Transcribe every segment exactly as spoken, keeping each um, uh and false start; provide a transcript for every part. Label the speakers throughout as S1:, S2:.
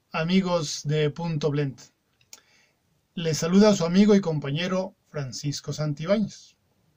S1: amigos de Punto Blend. Les saluda a su amigo y compañero Francisco Santibáñez.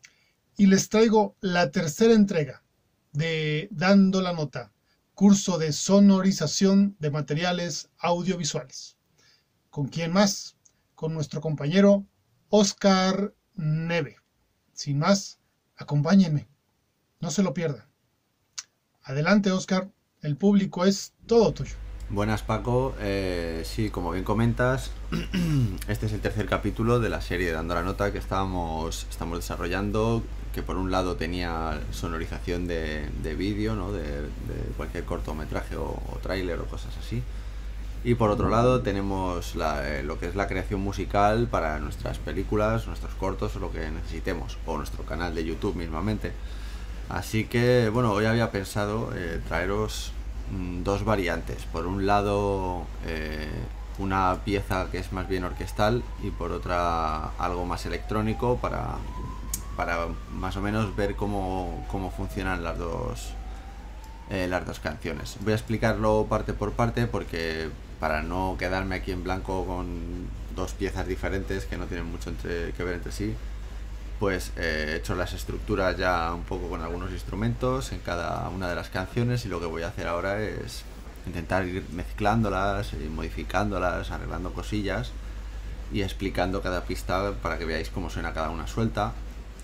S1: Y les traigo la tercera entrega de Dando la Nota, curso de sonorización de materiales audiovisuales. ¿Con quién más? Con nuestro compañero Oscar Neve. Sin más, acompáñenme. No se lo pierdan. Adelante, Oscar. El público es todo tuyo.
S2: Buenas, Paco. Eh, sí, como bien comentas, este es el tercer capítulo de la serie Dando la Nota que estábamos, estamos desarrollando, que por un lado tenía sonorización de, de vídeo, ¿no? de, de cualquier cortometraje o, o tráiler o cosas así. Y por otro lado tenemos la, eh, lo que es la creación musical para nuestras películas, nuestros cortos o lo que necesitemos, o nuestro canal de YouTube mismamente. Así que, bueno, hoy había pensado eh, traeros mmm, dos variantes. Por un lado, eh, una pieza que es más bien orquestal y por otra algo más electrónico para, para más o menos ver cómo, cómo funcionan las dos, eh, las dos canciones. Voy a explicarlo parte por parte porque para no quedarme aquí en blanco con dos piezas diferentes que no tienen mucho entre, que ver entre sí, pues eh, he hecho las estructuras ya un poco con algunos instrumentos en cada una de las canciones, y lo que voy a hacer ahora es intentar ir mezclándolas y modificándolas, arreglando cosillas y explicando cada pista para que veáis cómo suena cada una suelta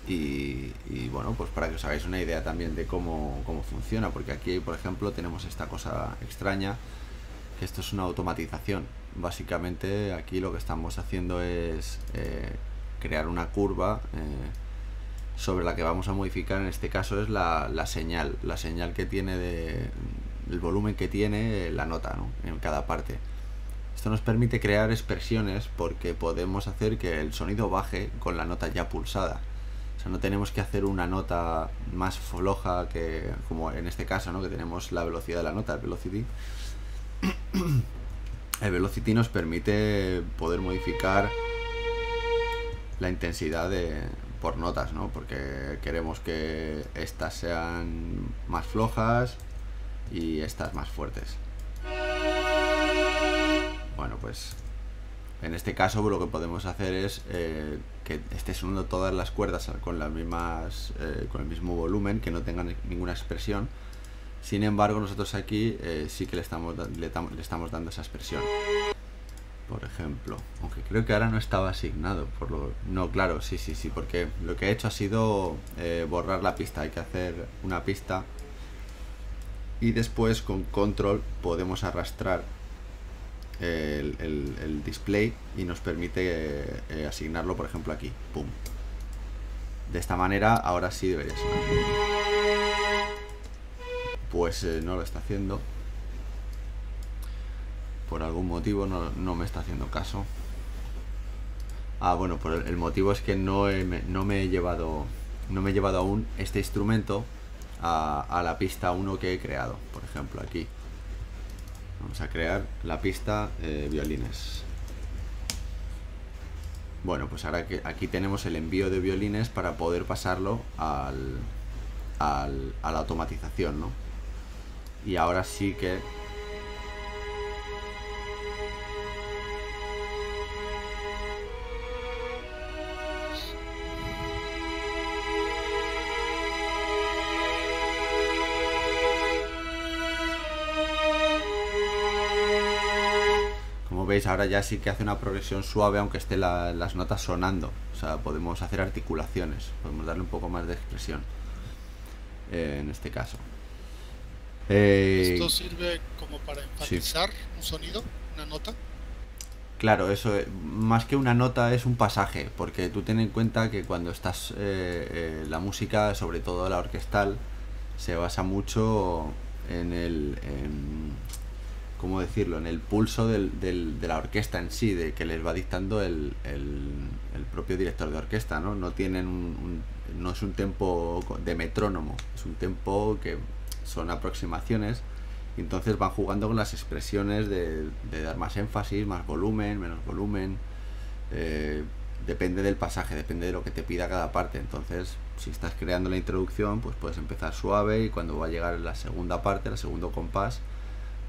S2: y, y bueno, pues para que os hagáis una idea también de cómo, cómo funciona, porque aquí, por ejemplo, tenemos esta cosa extraña, que esto es una automatización. Básicamente aquí lo que estamos haciendo es eh, crear una curva eh, sobre la que vamos a modificar, en este caso es la, la señal, la señal que tiene de, el volumen que tiene la nota, ¿no? En cada parte. Esto nos permite crear expresiones porque podemos hacer que el sonido baje con la nota ya pulsada. O sea, no tenemos que hacer una nota más floja que, como en este caso, ¿no? Que tenemos la velocidad de la nota, el velocity. El velocity nos permite poder modificar la intensidad de, por notas, ¿no? Porque queremos que estas sean más flojas y estas más fuertes. Bueno, pues en este caso lo que podemos hacer es eh, que esté sonando todas las cuerdas con las mismas, eh, con el mismo volumen, que no tengan ninguna expresión. Sin embargo, nosotros aquí eh, sí que le estamos, le, le estamos dando esa expresión. Por ejemplo, aunque creo que ahora no estaba asignado, por lo no, claro, sí, sí, sí, porque lo que he hecho ha sido eh, borrar la pista. Hay que hacer una pista y después con control podemos arrastrar el, el, el display y nos permite eh, eh, asignarlo, por ejemplo, aquí. Pum. De esta manera, ahora sí debería sonar. Pues eh, no lo está haciendo. Por algún motivo no, no me está haciendo caso. Ah, bueno, por el, el motivo es que no, he, no me he llevado no me he llevado aún este instrumento a, a la pista uno que he creado. Por ejemplo, aquí vamos a crear la pista eh, violines. Bueno, pues ahora que aquí tenemos el envío de violines para poder pasarlo al, al, a la automatización, ¿no? Y ahora sí que veis, ahora ya sí que hace una progresión suave, aunque esté la, las notas sonando. O sea, podemos hacer articulaciones, podemos darle un poco más de expresión eh, en este caso.
S3: Eh, ¿Esto sirve como para enfatizar sí. un sonido, una nota?
S2: Claro, eso, más que una nota es un pasaje, porque tú ten en cuenta que cuando estás, eh, eh, la música, sobre todo la orquestal, se basa mucho en el... En, ¿cómo decirlo? En el pulso del, del, de la orquesta en sí, de que les va dictando el, el, el propio director de orquesta, ¿no? No tienen un, un, no es un tempo de metrónomo, es un tempo que son aproximaciones, y entonces van jugando con las expresiones de, de dar más énfasis, más volumen, menos volumen, eh, depende del pasaje, depende de lo que te pida cada parte. Entonces, si estás creando la introducción, pues puedes empezar suave, y cuando va a llegar la segunda parte, el segundo compás,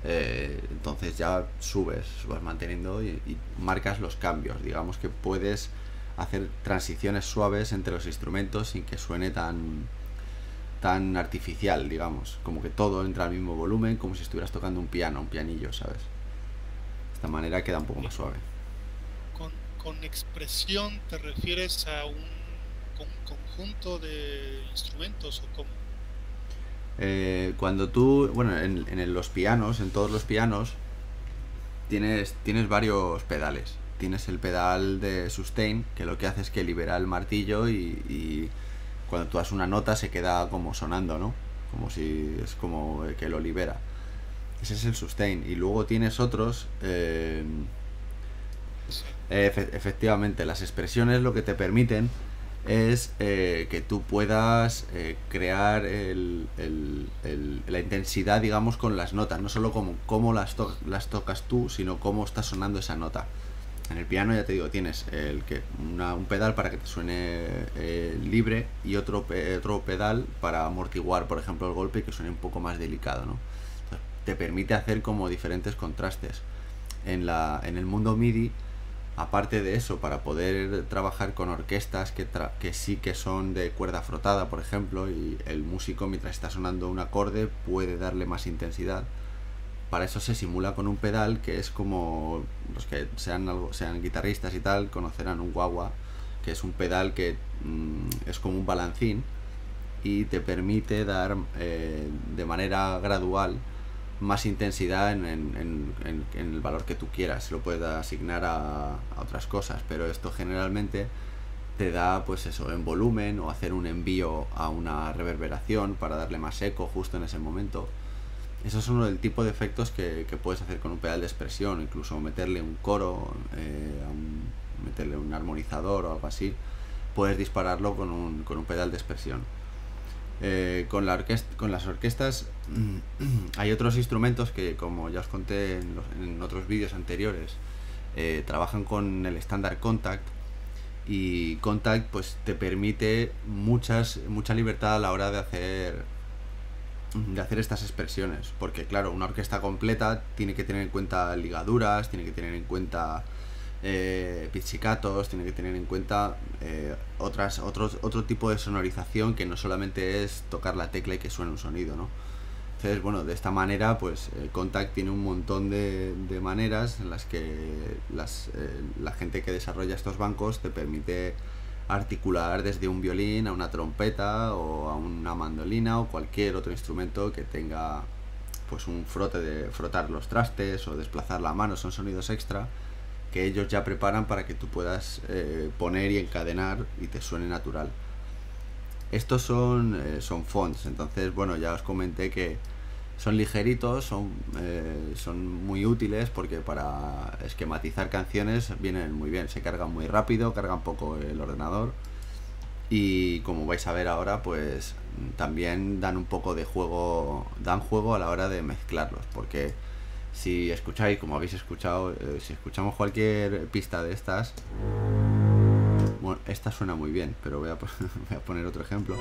S2: Eh, entonces ya subes, vas manteniendo y, y marcas los cambios. Digamos que puedes hacer transiciones suaves entre los instrumentos sin que suene tan tan artificial, digamos, como que todo entra al mismo volumen, como si estuvieras tocando un piano, un pianillo, ¿sabes? De esta manera queda un poco más suave.
S3: Con, con expresión te refieres a un, un conjunto de instrumentos o cómo?
S2: Eh, cuando tú, bueno, en, en los pianos, en todos los pianos, tienes, tienes varios pedales. Tienes el pedal de sustain, que lo que hace es que libera el martillo y, y cuando tú das una nota se queda como sonando, ¿no? Como si es como que lo libera. Ese es el sustain. Y luego tienes otros... Eh, efe- efectivamente, las expresiones lo que te permiten es eh, que tú puedas eh, crear el, el, el, la intensidad, digamos, con las notas. No solo como cómo las, to las tocas tú, sino cómo está sonando esa nota. En el piano, ya te digo, tienes el que una, un pedal para que te suene eh, libre y otro, pe otro pedal para amortiguar, por ejemplo, el golpe y que suene un poco más delicado, ¿no? Entonces, te permite hacer como diferentes contrastes. En, la, en el mundo MIDI, aparte de eso, para poder trabajar con orquestas que, tra que sí que son de cuerda frotada, por ejemplo, y el músico mientras está sonando un acorde puede darle más intensidad. Para eso se simula con un pedal que es como los que sean, algo, sean guitarristas y tal, conocerán un wah-wah, que es un pedal que mmm, es como un balancín y te permite dar eh, de manera gradual más intensidad en, en, en, en el valor que tú quieras. Se lo puedes asignar a, a otras cosas, pero esto generalmente te da pues eso, en volumen, o hacer un envío a una reverberación para darle más eco justo en ese momento. Eso es uno del tipo de efectos que, que puedes hacer con un pedal de expresión, incluso meterle un coro, eh, a un, meterle un armonizador o algo así. Puedes dispararlo con un, con un pedal de expresión. Eh, con, la orquesta, con las orquestas hay otros instrumentos que, como ya os conté en, los, en otros vídeos anteriores, eh, trabajan con el estándar Kontakt, y Kontakt pues te permite muchas, mucha libertad a la hora de hacer de hacer estas expresiones, porque claro, una orquesta completa tiene que tener en cuenta ligaduras, tiene que tener en cuenta eh, pizzicatos, tiene que tener en cuenta eh, otras, otros, otro tipo de sonorización que no solamente es tocar la tecla y que suene un sonido, ¿no? Entonces, bueno, de esta manera, pues eh, Kontakt tiene un montón de, de maneras en las que las, eh, la gente que desarrolla estos bancos te permite articular desde un violín a una trompeta o a una mandolina o cualquier otro instrumento que tenga pues un frote de frotar los trastes o desplazar la mano. Son sonidos extra que ellos ya preparan para que tú puedas eh, poner y encadenar y te suene natural. Estos son, eh, son fonts, entonces bueno, ya os comenté que son ligeritos, son, eh, son muy útiles porque para esquematizar canciones vienen muy bien, se cargan muy rápido, cargan poco el ordenador y como vais a ver ahora, pues también dan un poco de juego, dan juego a la hora de mezclarlos, porque si escucháis, como habéis escuchado, eh, si escuchamos cualquier pista de estas, bueno, esta suena muy bien, pero voy a, voy a poner otro ejemplo.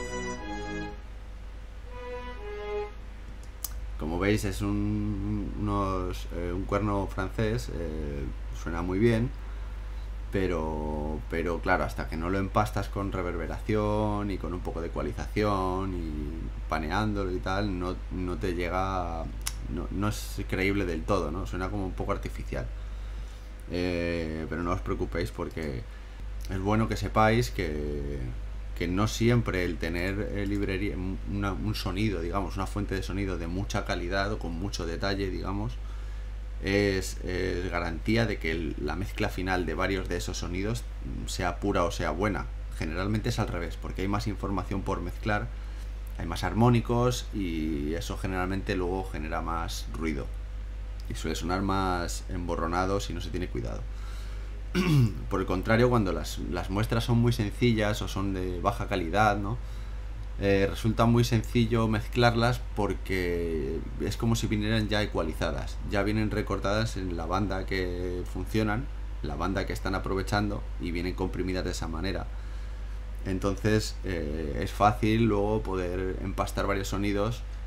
S2: Como veis es un, unos, eh, un cuerno francés, eh, suena muy bien, pero, pero claro, hasta que no lo empastas con reverberación y con un poco de ecualización y paneándolo y tal, no, no te llega, no, no es creíble del todo, ¿no? Suena como un poco artificial. Eh, pero no os preocupéis porque es bueno que sepáis que... que no siempre el tener eh, librería, una, un sonido, digamos, una fuente de sonido de mucha calidad o con mucho detalle, digamos, es, es garantía de que el, la mezcla final de varios de esos sonidos sea pura o sea buena. Generalmente es al revés, porque hay más información por mezclar, hay más armónicos y eso generalmente luego genera más ruido y suele sonar más emborronado si no se tiene cuidado. Por el contrario, cuando las, las muestras son muy sencillas o son de baja calidad, ¿no? Eh, resulta muy sencillo mezclarlas porque es como si vinieran ya ecualizadas, ya vienen recortadas en la banda que funcionan, la banda que están aprovechando y vienen comprimidas de esa manera. Entonces eh, es fácil luego poder empastar varios sonidos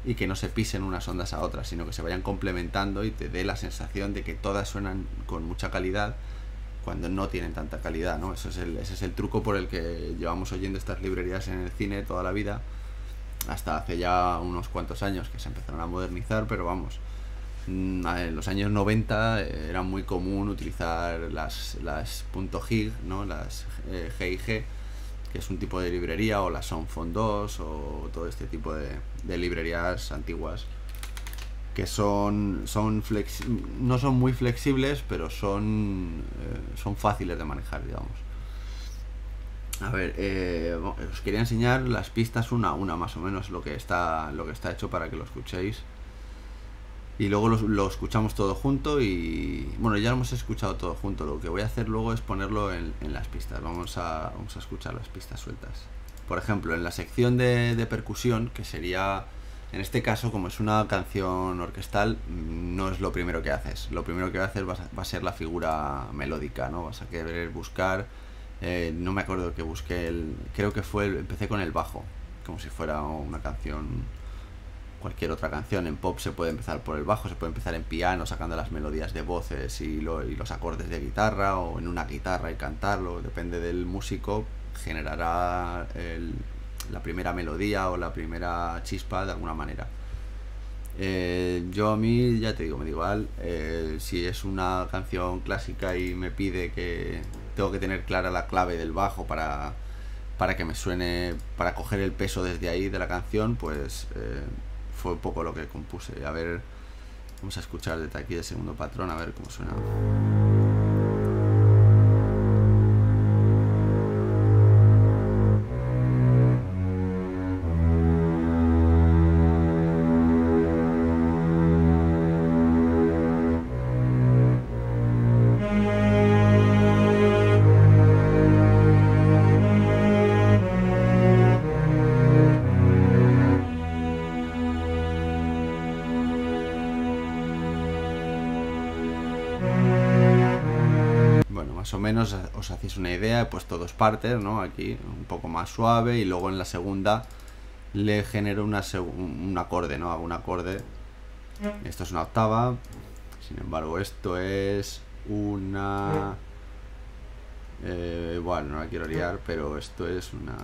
S2: y que no se pisen unas ondas a otras, sino que se vayan complementando y te dé la sensación de que todas suenan con mucha calidad cuando no tienen tanta calidad, ¿no? Eso es el, ese es el truco por el que llevamos oyendo estas librerías en el cine toda la vida, hasta hace ya unos cuantos años que se empezaron a modernizar, pero vamos, en los años noventa era muy común utilizar las, las .gig, ¿no? Las eh, G I G, que es un tipo de librería, o las Soundfont dos, o todo este tipo de, de librerías antiguas, que son, son flex, no son muy flexibles, pero son, eh, son fáciles de manejar, digamos. A ver, eh, os quería enseñar las pistas una a una, más o menos, lo que está, lo que está hecho para que lo escuchéis. Y luego lo, lo escuchamos todo junto y... Bueno, ya lo hemos escuchado todo junto. Lo que voy a hacer luego es ponerlo en, en las pistas. Vamos a, vamos a escuchar las pistas sueltas. Por ejemplo, en la sección de, de percusión, que sería... En este caso, como es una canción orquestal, no es lo primero que haces. Lo primero que haces va a, va a ser la figura melódica, ¿no? Vas a querer buscar... Eh, no me acuerdo que busqué el... Creo que fue... El, empecé con el bajo, como si fuera una canción... Cualquier otra canción. En pop se puede empezar por el bajo, se puede empezar en piano, sacando las melodías de voces y, lo, y los acordes de guitarra, o en una guitarra y cantarlo. Depende del músico, generará el, la primera melodía o la primera chispa de alguna manera. Eh, yo a mí, ya te digo, me da igual. Eh, si es una canción clásica y me pide que tengo que tener clara la clave del bajo para, para que me suene, para coger el peso desde ahí de la canción, pues eh, fue un poco lo que compuse. A ver, vamos a escuchar desde aquí el segundo patrón, a ver cómo suena. Más o menos os hacéis una idea. He puesto dos partes, ¿no? Aquí un poco más suave, y luego en la segunda le genero una un acorde, ¿no? Hago un acorde. Esto es una octava, sin embargo esto es una... Eh, bueno, no la quiero liar, pero esto es una...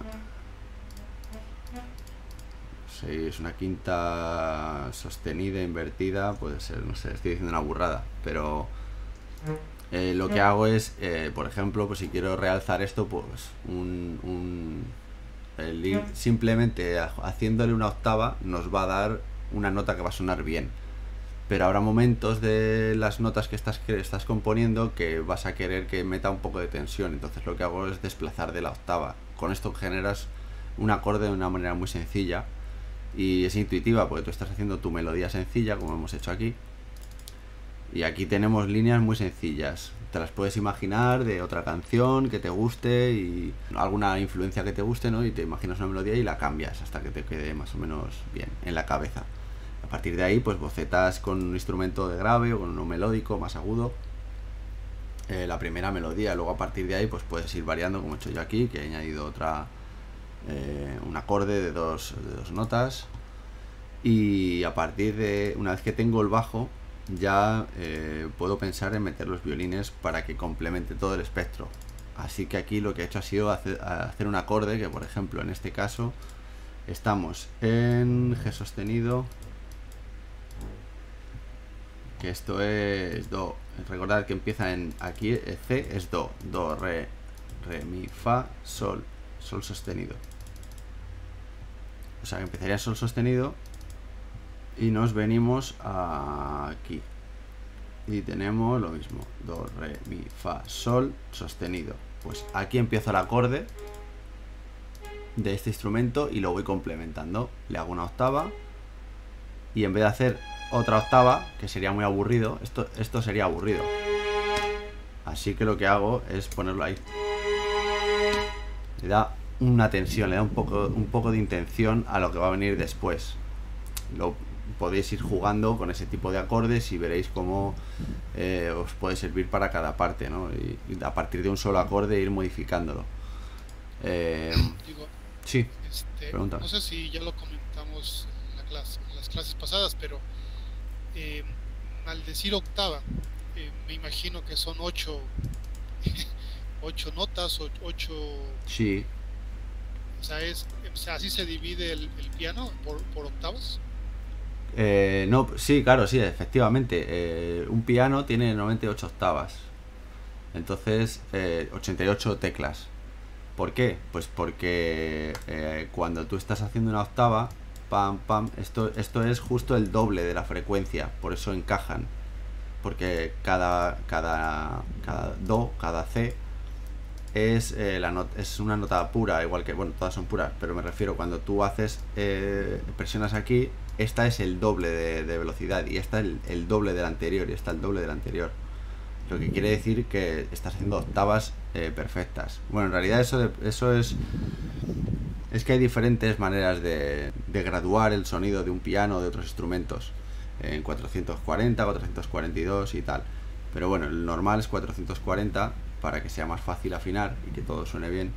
S2: Sí, es una quinta sostenida, invertida, puede ser, no sé, estoy diciendo una burrada, pero... Eh, lo que hago es, eh, por ejemplo, pues si quiero realzar esto, pues un, un el ir simplemente haciéndole una octava nos va a dar una nota que va a sonar bien. Pero habrá momentos de las notas que estás, que estás componiendo que vas a querer que meta un poco de tensión. Entonces lo que hago es desplazar de la octava. Con esto generas un acorde de una manera muy sencilla y es intuitiva, porque tú estás haciendo tu melodía sencilla, como hemos hecho aquí. Y aquí tenemos líneas muy sencillas. Te las puedes imaginar de otra canción que te guste y alguna influencia que te guste, ¿no? Y te imaginas una melodía y la cambias hasta que te quede más o menos bien en la cabeza. A partir de ahí, pues bocetas con un instrumento de grave o con uno melódico más agudo eh, la primera melodía. Luego a partir de ahí, pues puedes ir variando, como he hecho yo aquí, que he añadido otra eh, un acorde de dos, de dos notas. Y a partir de, una vez que tengo el bajo, ya eh, puedo pensar en meter los violines para que complemente todo el espectro. Así que aquí lo que he hecho ha sido hacer, hacer un acorde que, por ejemplo, en este caso estamos en G sostenido, que esto es do. Recordad que empieza en aquí, C es do, do, re, re, mi, fa, sol, sol sostenido. O sea que empezaría sol sostenido y nos venimos aquí y tenemos lo mismo, do, re, mi, fa, sol sostenido. Pues aquí empiezo el acorde de este instrumento y lo voy complementando. Le hago una octava y en vez de hacer otra octava, que sería muy aburrido, esto, esto sería aburrido, así que lo que hago es ponerlo ahí. Le da una tensión, le da un poco, un poco de intención a lo que va a venir después. Lo podéis ir jugando con ese tipo de acordes y veréis cómo eh, os puede servir para cada parte, ¿no? Y, y a partir de un solo acorde ir modificándolo. Eh,
S3: Digo,
S2: sí,
S3: este,
S2: pregunta.
S3: no sé si ya lo comentamos en la las, las clases pasadas, pero eh, al decir octava, eh, me imagino que son ocho, ocho notas, o ocho,
S2: Sí.
S3: o sea, es, o sea, así se divide el, el piano por, por octavas.
S2: Eh, no, sí, claro, sí, efectivamente. Eh, un piano tiene noventa y ocho octavas. Entonces, eh, ochenta y ocho teclas. ¿Por qué? Pues porque eh, cuando tú estás haciendo una octava, pam, pam, esto, esto es justo el doble de la frecuencia, por eso encajan. Porque cada, cada, cada do, cada C es, eh, la not es una nota pura, igual que, bueno, todas son puras, pero me refiero cuando tú haces, eh, presionas aquí, esta es el doble de, de velocidad y esta el, el doble del anterior y esta el doble del anterior. Lo que quiere decir que estás haciendo octavas eh, perfectas. Bueno, en realidad eso, de, eso es... Es que hay diferentes maneras de, de graduar el sonido de un piano o de otros instrumentos. En cuatrocientos cuarenta, cuatrocientos cuarenta y dos y tal. Pero bueno, el normal es cuatrocientos cuarenta para que sea más fácil afinar y que todo suene bien.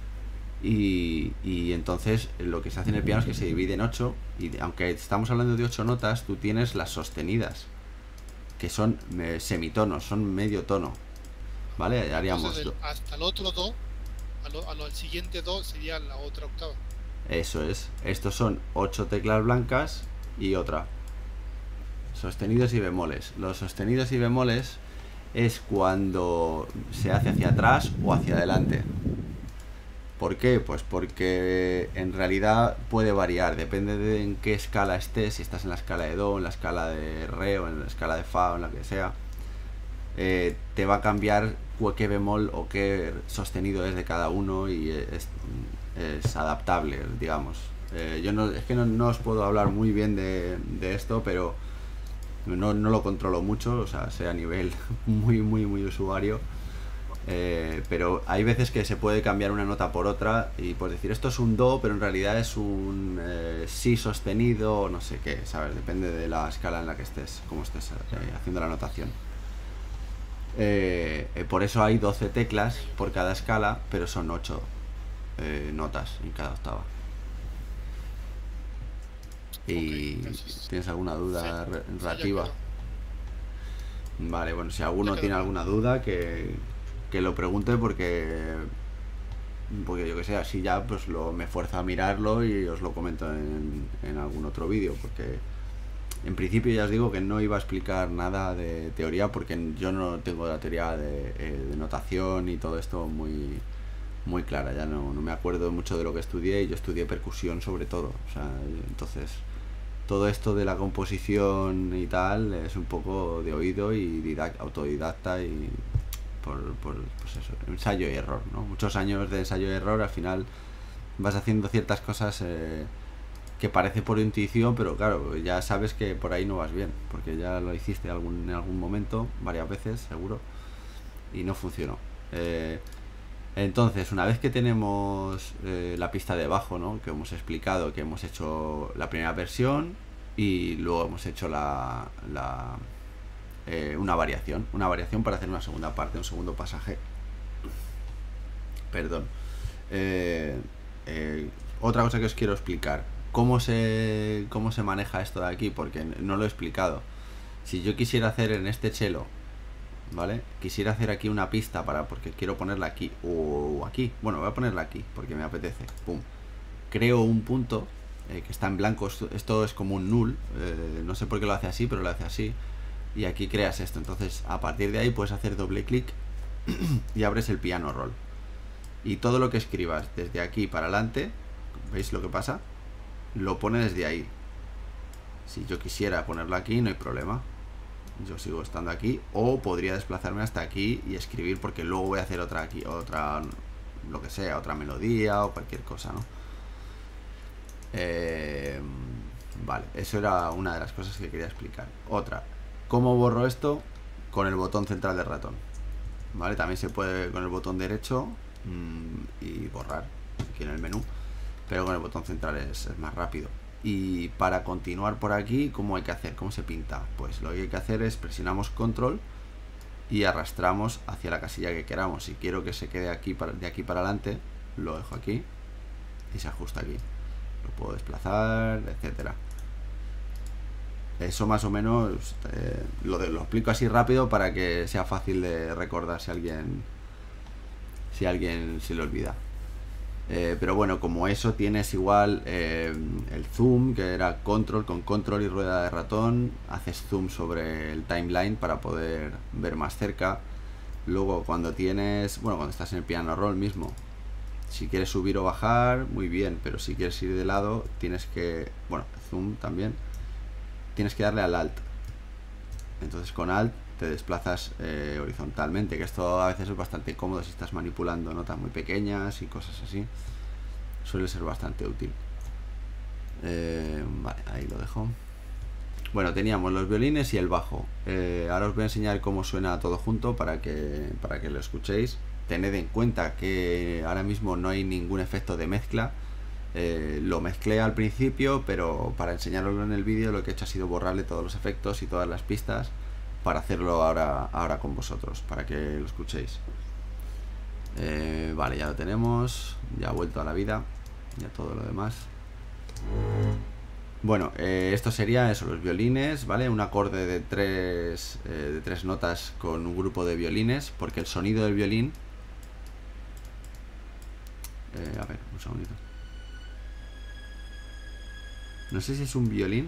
S2: Y, y entonces lo que se hace en el piano es que se divide en ocho. Y aunque estamos hablando de ocho notas, tú tienes las sostenidas, que son eh, semitonos, son medio tono, ¿vale? Haríamos
S3: Entonces, el, hasta el otro do, a lo, a lo, al siguiente do sería la otra octava.
S2: Eso es. Estos son ocho teclas blancas y otra. Sostenidos y bemoles. Los sostenidos y bemoles es cuando se hace hacia atrás o hacia adelante. ¿Por qué? Pues porque en realidad puede variar, depende de en qué escala estés, si estás en la escala de do, en la escala de re o en la escala de fa o en la que sea, eh, te va a cambiar qué bemol o qué sostenido es de cada uno y es, es adaptable, digamos. Eh, yo no, es que no, no os puedo hablar muy bien de, de esto, pero no, no lo controlo mucho, o sea, sea a nivel muy, muy, muy usuario. Eh, pero hay veces que se puede cambiar una nota por otra y pues decir esto es un do pero en realidad es un eh, si sostenido o no sé qué, ¿sabes? Depende de la escala en la que estés, como estés eh, haciendo la notación. Eh, eh, por eso hay doce teclas por cada escala, pero son ocho eh, notas en cada octava. ¿Y okay, tienes alguna duda sí, relativa? Sí, vale, bueno, si alguno tiene alguna duda que... que lo pregunte porque porque yo que sé, así ya pues lo me fuerza a mirarlo y os lo comento en, en algún otro vídeo, porque en principio ya os digo que no iba a explicar nada de teoría porque yo no tengo la teoría de, de notación y todo esto muy muy clara, ya no, no me acuerdo mucho de lo que estudié y yo estudié percusión sobre todo, o sea, entonces todo esto de la composición y tal es un poco de oído y didact, autodidacta y Por, por pues eso, ensayo y error, ¿no? Muchos años de ensayo y error, al final vas haciendo ciertas cosas eh, que parece por intuición, pero claro, ya sabes que por ahí no vas bien, porque ya lo hiciste algún, en algún momento, varias veces, seguro, y no funcionó. Eh, entonces, una vez que tenemos eh, la pista de bajo, ¿no? Que hemos explicado, que hemos hecho la primera versión y luego hemos hecho la... la Eh, una variación, una variación para hacer una segunda parte, un segundo pasaje. Perdón. Eh, eh, otra cosa que os quiero explicar, cómo se cómo se maneja esto de aquí, porque no lo he explicado. Si yo quisiera hacer en este cello, ¿vale? Quisiera hacer aquí una pista para porque quiero ponerla aquí o aquí. Bueno, voy a ponerla aquí porque me apetece. Pum. Creo un punto eh, que está en blanco. Esto, esto es como un null. Eh, no sé por qué lo hace así, pero lo hace así. Y aquí creas esto, entonces a partir de ahí puedes hacer doble clic y abres el piano roll y todo lo que escribas desde aquí para adelante, ¿veis lo que pasa? Lo pone desde ahí. Si yo quisiera ponerlo aquí no hay problema, yo sigo estando aquí o podría desplazarme hasta aquí y escribir porque luego voy a hacer otra aquí, otra lo que sea, otra melodía o cualquier cosa, ¿no? Eh, vale, eso era una de las cosas que quería explicar. Otra, ¿cómo borro esto? Con el botón central del ratón, ¿vale? También se puede con el botón derecho mmm, y borrar aquí en el menú, pero con el botón central es, es más rápido. Y para continuar por aquí, ¿cómo hay que hacer? ¿Cómo se pinta? Pues lo que hay que hacer es presionamos control y arrastramos hacia la casilla que queramos. Si quiero que se quede aquí para, de aquí para adelante, lo dejo aquí y se ajusta aquí. Lo puedo desplazar, etcétera. Eso más o menos eh, lo, de, lo explico así rápido para que sea fácil de recordar si alguien si alguien se le olvida. Eh, pero bueno, como eso tienes igual eh, el zoom, que era control, con control y rueda de ratón haces zoom sobre el timeline para poder ver más cerca. Luego cuando tienes, bueno, cuando estás en el piano roll mismo, si quieres subir o bajar, muy bien, pero si quieres ir de lado tienes que, bueno, zoom también, tienes que darle al alt. Entonces con alt te desplazas eh, horizontalmente, que esto a veces es bastante cómodo si estás manipulando notas muy pequeñas y cosas así. Suele ser bastante útil. Eh, vale, ahí lo dejo. Bueno, teníamos los violines y el bajo. Eh, ahora os voy a enseñar cómo suena todo junto para que, para que lo escuchéis. Tened en cuenta que ahora mismo no hay ningún efecto de mezcla. Eh, lo mezclé al principio, pero para enseñaroslo en el vídeo lo que he hecho ha sido borrarle todos los efectos y todas las pistas para hacerlo ahora, ahora con vosotros, para que lo escuchéis. Eh, vale, ya lo tenemos, ya ha vuelto a la vida, ya todo lo demás. Bueno, eh, esto sería eso, los violines, ¿vale? Un acorde de tres, eh, de tres notas con un grupo de violines, porque el sonido del violín... Eh, a ver, un segundito. No sé si es un violín.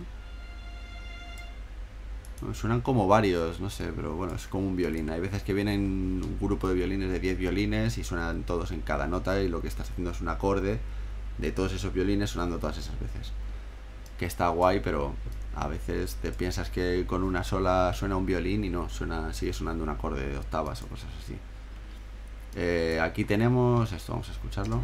S2: Suenan como varios, no sé, pero bueno, es como un violín. Hay veces que vienen un grupo de violines de diez violines y suenan todos en cada nota y lo que estás haciendo es un acorde de todos esos violines sonando todas esas veces. Que está guay, pero a veces te piensas que con una sola suena un violín y no, suena, sigue sonando un acorde de octavas o cosas así. Eh, aquí tenemos esto, vamos a escucharlo.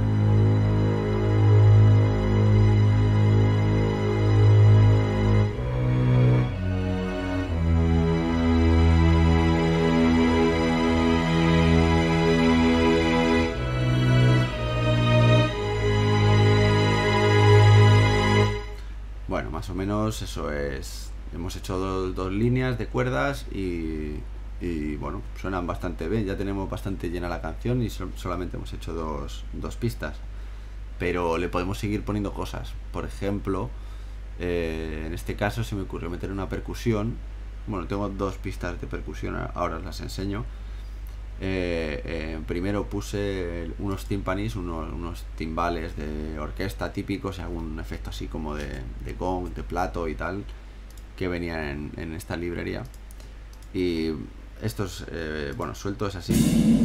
S2: Bueno, más o menos eso es. Hemos hecho dos, dos líneas de cuerdas y, y bueno, suenan bastante bien. Ya tenemos bastante llena la canción y so, solamente hemos hecho dos, dos pistas. Pero le podemos seguir poniendo cosas. Por ejemplo, eh, en este caso se me ocurrió meter una percusión. Bueno, tengo dos pistas de percusión, ahora os las enseño. Eh, eh, primero puse unos timpanis, unos, unos timbales de orquesta típicos y algún efecto así como de, de gong, de plato y tal, que venían en, en esta librería. Y estos, eh, bueno, sueltos así.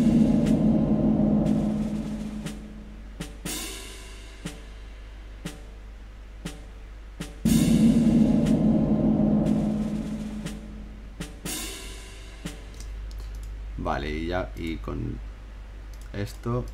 S2: Vale, y ya, y con esto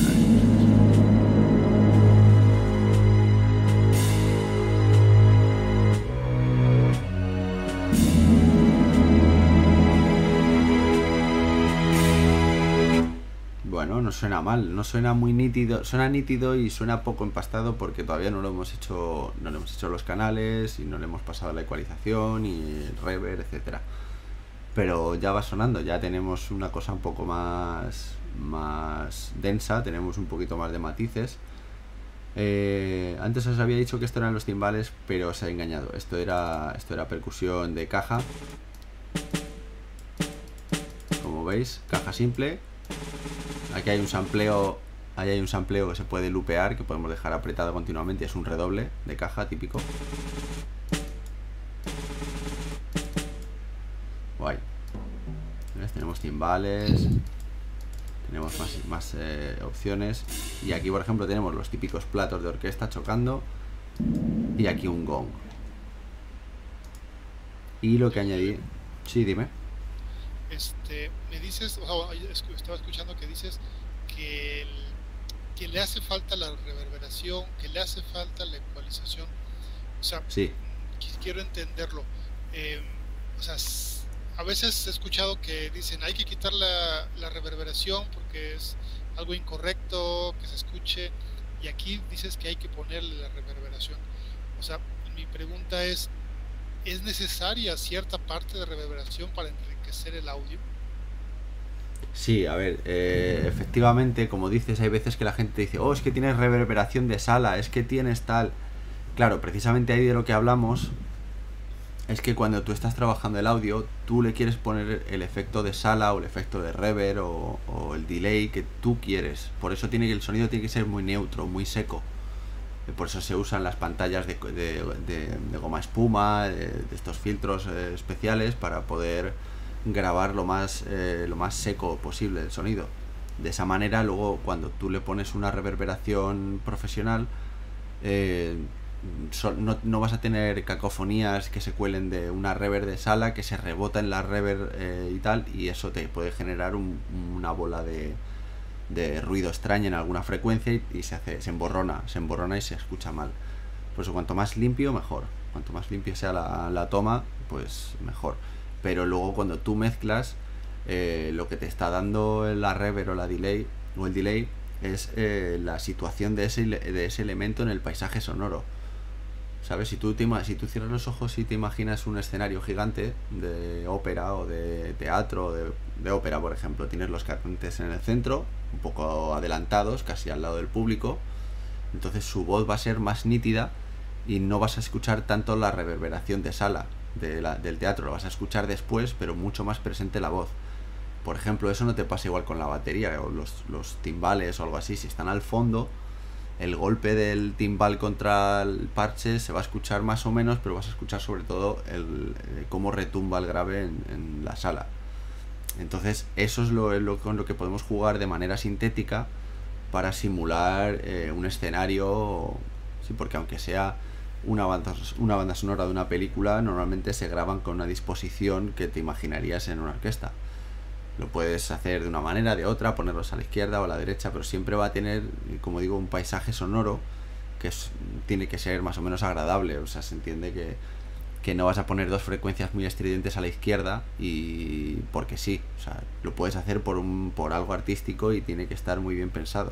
S2: bueno, no suena mal, no suena muy nítido, suena nítido y suena poco empastado porque todavía no lo hemos hecho, no lo hemos hecho los canales y no le hemos pasado la ecualización y el reverb, etcétera. Pero ya va sonando, ya tenemos una cosa un poco más, más densa, tenemos un poquito más de matices. Eh, antes os había dicho que esto eran los timbales, pero os he engañado. Esto era, esto era percusión de caja. Como veis, caja simple. Aquí hay un sampleo, ahí hay un sampleo que se puede loopear, que podemos dejar apretado continuamente. Es un redoble de caja típico. Guay. ¿Ves? Tenemos timbales, tenemos más, más eh, opciones. Y aquí, por ejemplo, tenemos los típicos platos de orquesta chocando. Y aquí un gong. Y lo que añadí... Sí, dime.
S3: Este, me dices, o sea, estaba escuchando que dices que, el, que le hace falta la reverberación, que le hace falta la ecualización. O sea,
S2: sí.
S3: Quiero entenderlo. Eh, o sea, a veces he escuchado que dicen hay que quitar la, la reverberación porque es algo incorrecto que se escuche, y aquí dices que hay que ponerle la reverberación. O sea, mi pregunta es, ¿es necesaria cierta parte de reverberación para enriquecer el audio?
S2: Sí, a ver, eh, efectivamente, como dices, hay veces que la gente dice, oh, es que tienes reverberación de sala, es que tienes tal... Claro, precisamente ahí de lo que hablamos es que cuando tú estás trabajando el audio, tú le quieres poner el efecto de sala o el efecto de reverb o, o el delay que tú quieres. Por eso tiene que el sonido tiene que ser muy neutro, muy seco. Por eso se usan las pantallas de, de, de, de goma espuma, de, de estos filtros eh, especiales para poder grabar lo más, eh, lo más seco posible el sonido. De esa manera, luego cuando tú le pones una reverberación profesional, eh, so, no, no vas a tener cacofonías que se cuelen de una reverb de sala, que se rebota en la reverb eh, y tal, y eso te puede generar un, una bola de... de ruido extraño en alguna frecuencia y, y se hace, se emborrona, se emborrona y se escucha mal. Por eso cuanto más limpio, mejor. Cuanto más limpia sea la, la toma, pues mejor. Pero luego cuando tú mezclas, eh, lo que te está dando la reverb o la delay o el delay es eh, la situación de ese, de ese elemento en el paisaje sonoro. ¿Sabes? Si tú, te, si tú cierras los ojos y te imaginas un escenario gigante de ópera o de teatro, o de, de ópera, por ejemplo, tienes los cantantes en el centro, un poco adelantados, casi al lado del público, entonces su voz va a ser más nítida y no vas a escuchar tanto la reverberación de sala de la, del teatro, lo vas a escuchar después, pero mucho más presente la voz. Por ejemplo, eso no te pasa igual con la batería o los, los timbales o algo así. Si están al fondo, el golpe del timbal contra el parche se va a escuchar más o menos, pero vas a escuchar sobre todo el, eh, cómo retumba el grave en, en la sala. Entonces eso es lo, lo con lo que podemos jugar de manera sintética para simular eh, un escenario, sí, porque aunque sea una banda, una banda sonora de una película, normalmente se graban con una disposición que te imaginarías en una orquesta. Lo puedes hacer de una manera, de otra, ponerlos a la izquierda o a la derecha, pero siempre va a tener, como digo, un paisaje sonoro que es, tiene que ser más o menos agradable. O sea, se entiende que, que no vas a poner dos frecuencias muy estridentes a la izquierda y porque sí. O sea, lo puedes hacer por, un, por algo artístico y tiene que estar muy bien pensado.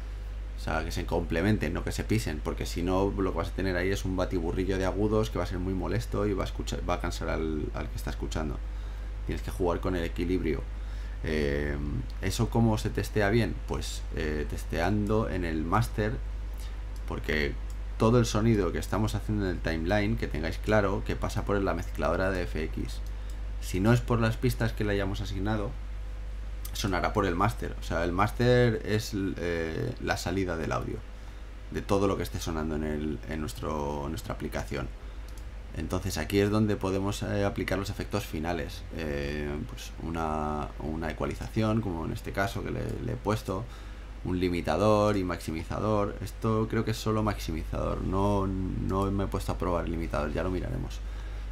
S2: O sea, que se complementen, no que se pisen, porque si no, lo que vas a tener ahí es un batiburrillo de agudos que va a ser muy molesto y va a, escuchar, va a cansar al, al que está escuchando. Tienes que jugar con el equilibrio. Eh, ¿Eso cómo se testea bien? Pues eh, testeando en el máster, porque todo el sonido que estamos haciendo en el timeline, que tengáis claro que pasa por la mezcladora de F X. Si no es por las pistas que le hayamos asignado, sonará por el máster. O sea, el máster es eh, la salida del audio de todo lo que esté sonando en, el, en, nuestro, en nuestra aplicación. Entonces aquí es donde podemos eh, aplicar los efectos finales, eh, pues una, una ecualización, como en este caso que le, le he puesto, un limitador y maximizador. Esto creo que es solo maximizador, no, no me he puesto a probar el limitador, ya lo miraremos.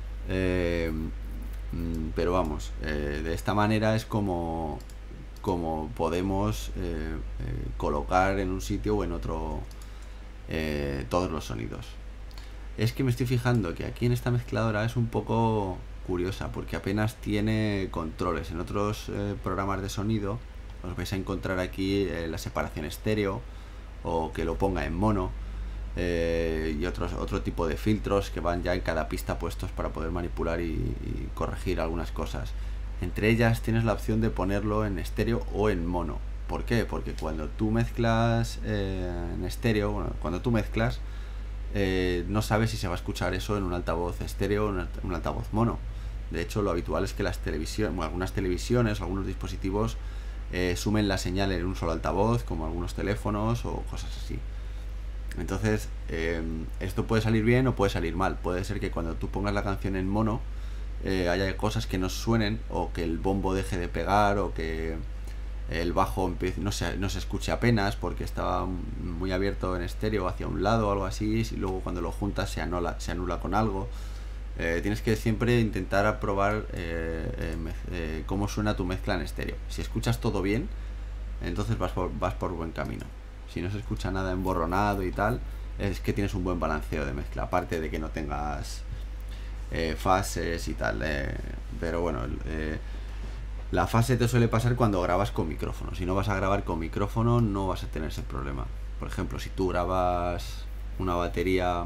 S2: Eh, pero vamos, eh, de esta manera es como, como podemos eh, eh, colocar en un sitio o en otro eh, todos los sonidos. Es que me estoy fijando que aquí en esta mezcladora es un poco curiosa porque apenas tiene controles. En otros eh, programas de sonido os vais a encontrar aquí eh, la separación estéreo o que lo ponga en mono eh, y otros, otro tipo de filtros que van ya en cada pista puestos para poder manipular y, y corregir algunas cosas. Entre ellas tienes la opción de ponerlo en estéreo o en mono. ¿Por qué? Porque cuando tú mezclas eh, en estéreo, bueno, cuando tú mezclas Eh, no sabes si se va a escuchar eso en un altavoz estéreo o en un altavoz mono. De hecho, lo habitual es que las televisiones, bueno, algunas televisiones, algunos dispositivos eh, sumen la señal en un solo altavoz, como algunos teléfonos o cosas así. Entonces, eh, esto puede salir bien o puede salir mal. Puede ser que cuando tú pongas la canción en mono eh, haya cosas que no suenen, o que el bombo deje de pegar, o que el bajo no se, no se escuche apenas porque estaba muy abierto en estéreo hacia un lado o algo así, y luego cuando lo juntas se anula, se anula con algo. Eh, tienes que siempre intentar probar eh, eh, eh, cómo suena tu mezcla en estéreo. Si escuchas todo bien, entonces vas por, vas por buen camino. Si no se escucha nada emborronado y tal, es que tienes un buen balanceo de mezcla, aparte de que no tengas eh, fases y tal. Eh, pero bueno, eh, la fase te suele pasar cuando grabas con micrófono. Si no vas a grabar con micrófono, no vas a tener ese problema. Por ejemplo, si tú grabas una batería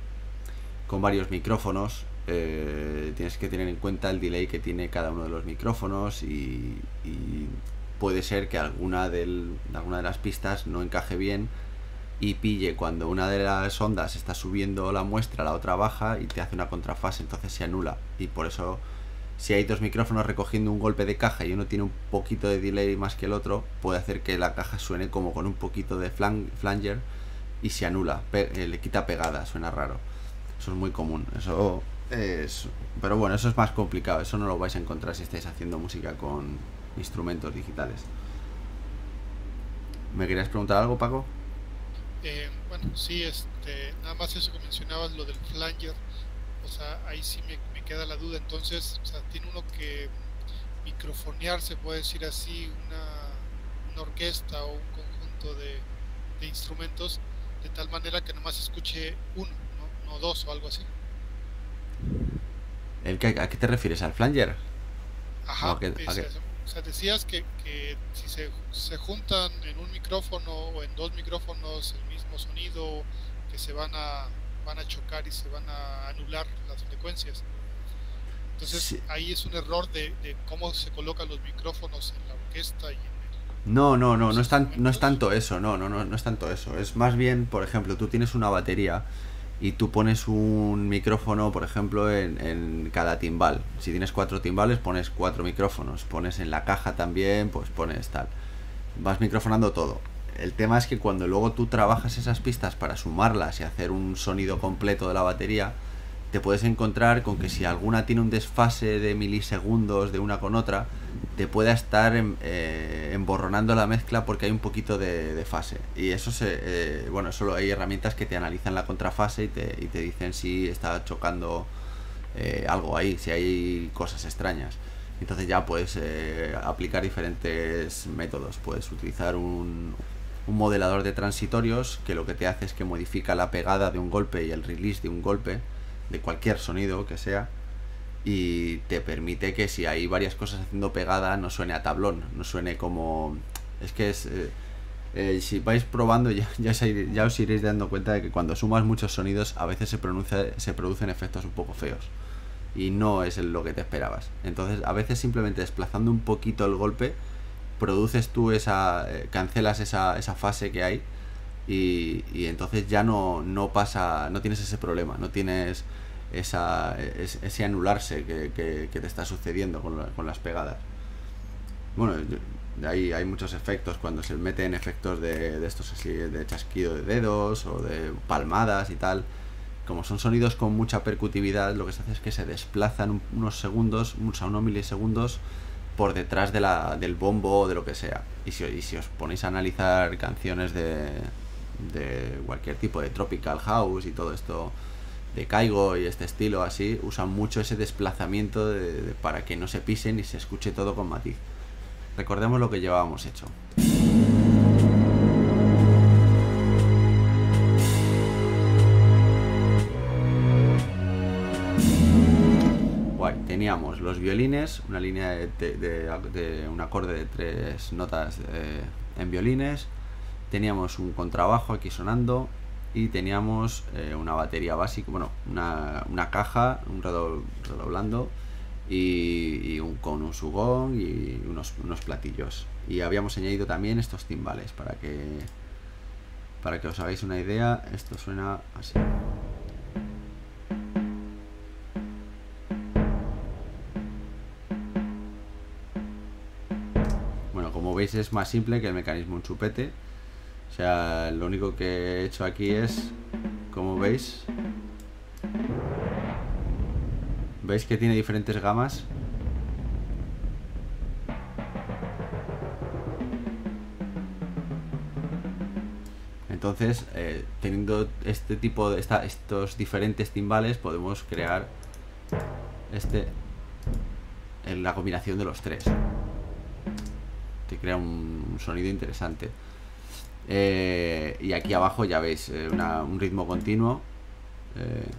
S2: con varios micrófonos, eh, tienes que tener en cuenta el delay que tiene cada uno de los micrófonos y, y puede ser que alguna, del, alguna de las pistas no encaje bien y pille cuando una de las ondas está subiendo la muestra, la otra baja y te hace una contrafase, entonces se anula. Y por eso, si hay dos micrófonos recogiendo un golpe de caja y uno tiene un poquito de delay más que el otro, puede hacer que la caja suene como con un poquito de flan flanger y se anula, eh, le quita pegada, suena raro. Eso es muy común, eso es... Pero bueno, eso es más complicado, eso no lo vais a encontrar si estáis haciendo música con instrumentos digitales. ¿Me querías preguntar algo, Paco?
S3: Eh, bueno, sí, este, nada más eso que mencionabas, lo del flanger, o sea, ahí sí me, me queda la duda. Entonces, o sea, tiene uno que microfonear, se puede decir así, una, una orquesta o un conjunto de, de instrumentos, de tal manera que nomás escuche uno, no, no dos o algo así.
S2: ¿El que, ¿A qué te refieres? ¿Al flanger? ¿O
S3: Ajá,
S2: a qué, a
S3: es
S2: qué?
S3: eso. O sea, decías que, que si se, se juntan en un micrófono o en dos micrófonos el mismo sonido, que se van a, van a chocar y se van a anular las frecuencias. Entonces
S2: Sí.
S3: ahí es un error de, de cómo se colocan los micrófonos en la orquesta y en, el-
S2: No, no,
S3: en
S2: no,
S3: los
S2: no es, tan, no es
S3: instrumentos.
S2: tanto eso, no, no, no, no es tanto eso. Es más bien, por ejemplo, tú tienes una batería y tú pones un micrófono, por ejemplo, en, en cada timbal. Si tienes cuatro timbales, pones cuatro micrófonos. Pones en la caja también, pues pones tal. Vas microfonando todo. El tema es que cuando luego tú trabajas esas pistas para sumarlas y hacer un sonido completo de la batería, te puedes encontrar con que si alguna tiene un desfase de milisegundos de una con otra, te pueda estar em, eh, emborronando la mezcla porque hay un poquito de, de fase. Y eso se, eh, bueno, solo hay herramientas que te analizan la contrafase y te, y te dicen si está chocando eh, algo ahí, si hay cosas extrañas. Entonces ya puedes eh, aplicar diferentes métodos. Puedes utilizar un, un modelador de transitorios que lo que te hace es que modifica la pegada de un golpe y el release de un golpe, de cualquier sonido que sea, y te permite que si hay varias cosas haciendo pegada no suene a tablón, no suene como... Es que es... Eh, eh, si vais probando ya, ya, se, ya os iréis dando cuenta de que cuando sumas muchos sonidos a veces se, pronuncia, se producen efectos un poco feos y no es lo que te esperabas. Entonces a veces simplemente desplazando un poquito el golpe produces tú esa... Eh, cancelas esa, esa fase que hay y, y entonces ya no, no pasa, no tienes ese problema, no tienes esa, es, ese anularse que, que, que te está sucediendo con, la, con las pegadas. Bueno, hay, hay muchos efectos cuando se meten efectos de, de estos así, de chasquido de dedos o de palmadas y tal. Como son sonidos con mucha percutividad, lo que se hace es que se desplazan unos segundos, o sea, unos milisegundos por detrás de la, del bombo o de lo que sea. Y si, y si os ponéis a analizar canciones de, de cualquier tipo de tropical house y todo esto de Kaigo y este estilo así, usan mucho ese desplazamiento de, de, para que no se pisen y se escuche todo con matiz. Recordemos lo que llevábamos hecho. Guay, teníamos los violines, una línea de, de, de, de un acorde de tres notas eh, en violines, teníamos un contrabajo aquí sonando y teníamos eh, una batería básica, bueno, una, una caja, un redobl, redoblando y, y un, con un sugón y unos, unos platillos. Y habíamos añadido también estos timbales para que para que os hagáis una idea. Esto suena así. Bueno, como veis es más simple que el mecanismo un chupete. O sea, lo único que he hecho aquí es, como veis, veis que tiene diferentes gamas. Entonces, eh, teniendo este tipo de esta, estos diferentes timbales, podemos crear este en la combinación de los tres. Te crea un, un sonido interesante. Eh, y aquí abajo ya veis eh, una, un ritmo continuo. Eh,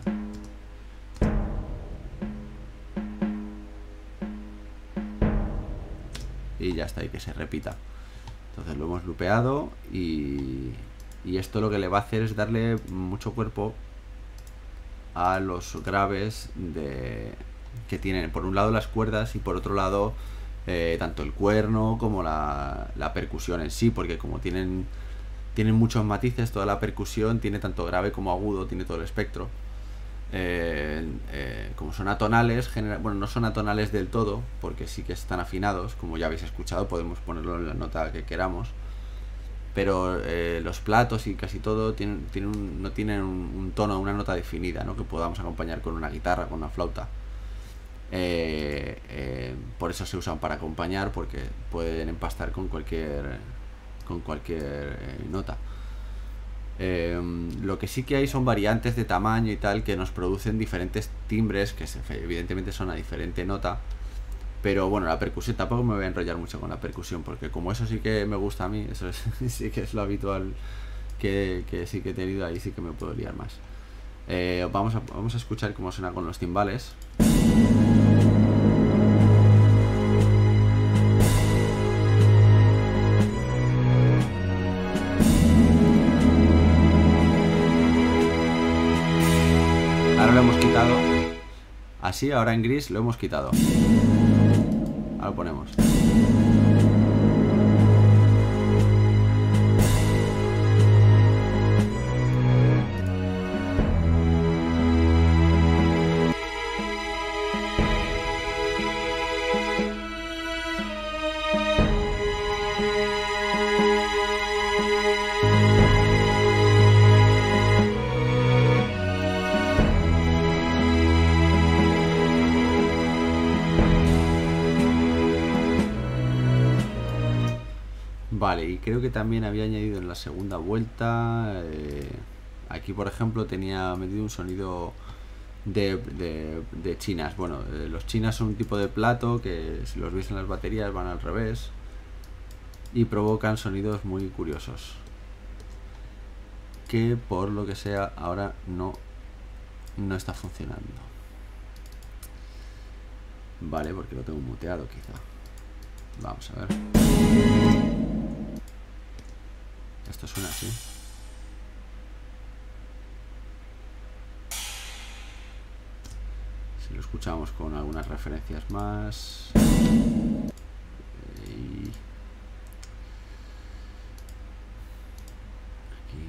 S2: y ya está, y que se repita. Entonces lo hemos lupeado y, y esto lo que le va a hacer es darle mucho cuerpo a los graves de, que tienen por un lado las cuerdas y por otro lado eh, tanto el cuerno como la, la percusión en sí, porque como tienen tienen muchos matices, toda la percusión tiene tanto grave como agudo, tiene todo el espectro. Eh, eh, como son atonales, bueno, no son atonales del todo, porque sí que están afinados, como ya habéis escuchado, podemos ponerlo en la nota que queramos, pero eh, los platos y casi todo tienen, tienen un, no tienen un, un tono, una nota definida, ¿no? Que podamos acompañar con una guitarra, con una flauta. Eh, eh, por eso se usan para acompañar, porque pueden empastar con cualquier, con cualquier eh, nota. Eh, lo que sí que hay son variantes de tamaño y tal que nos producen diferentes timbres que se, evidentemente son a diferente nota, pero bueno, la percusión tampoco me voy a enrollar mucho con la percusión, porque como eso sí que me gusta a mí, eso es, sí que es lo habitual que, que sí que he tenido, ahí sí que me puedo liar más. Eh, vamos, a, vamos a escuchar cómo suena con los timbales. Ahora lo hemos quitado. Así, ahora en gris lo hemos quitado. Ahora lo ponemos. Vale, y creo que también había añadido en la segunda vuelta, eh, aquí por ejemplo tenía metido un sonido de, de, de chinas. Bueno, eh, los chinas son un tipo de plato que si los veis en las baterías van al revés y provocan sonidos muy curiosos, que por lo que sea ahora no, no está funcionando. Vale, porque lo tengo muteado quizá. Vamos a ver. Esto suena así. Si lo escuchamos con algunas referencias más. Y aquí.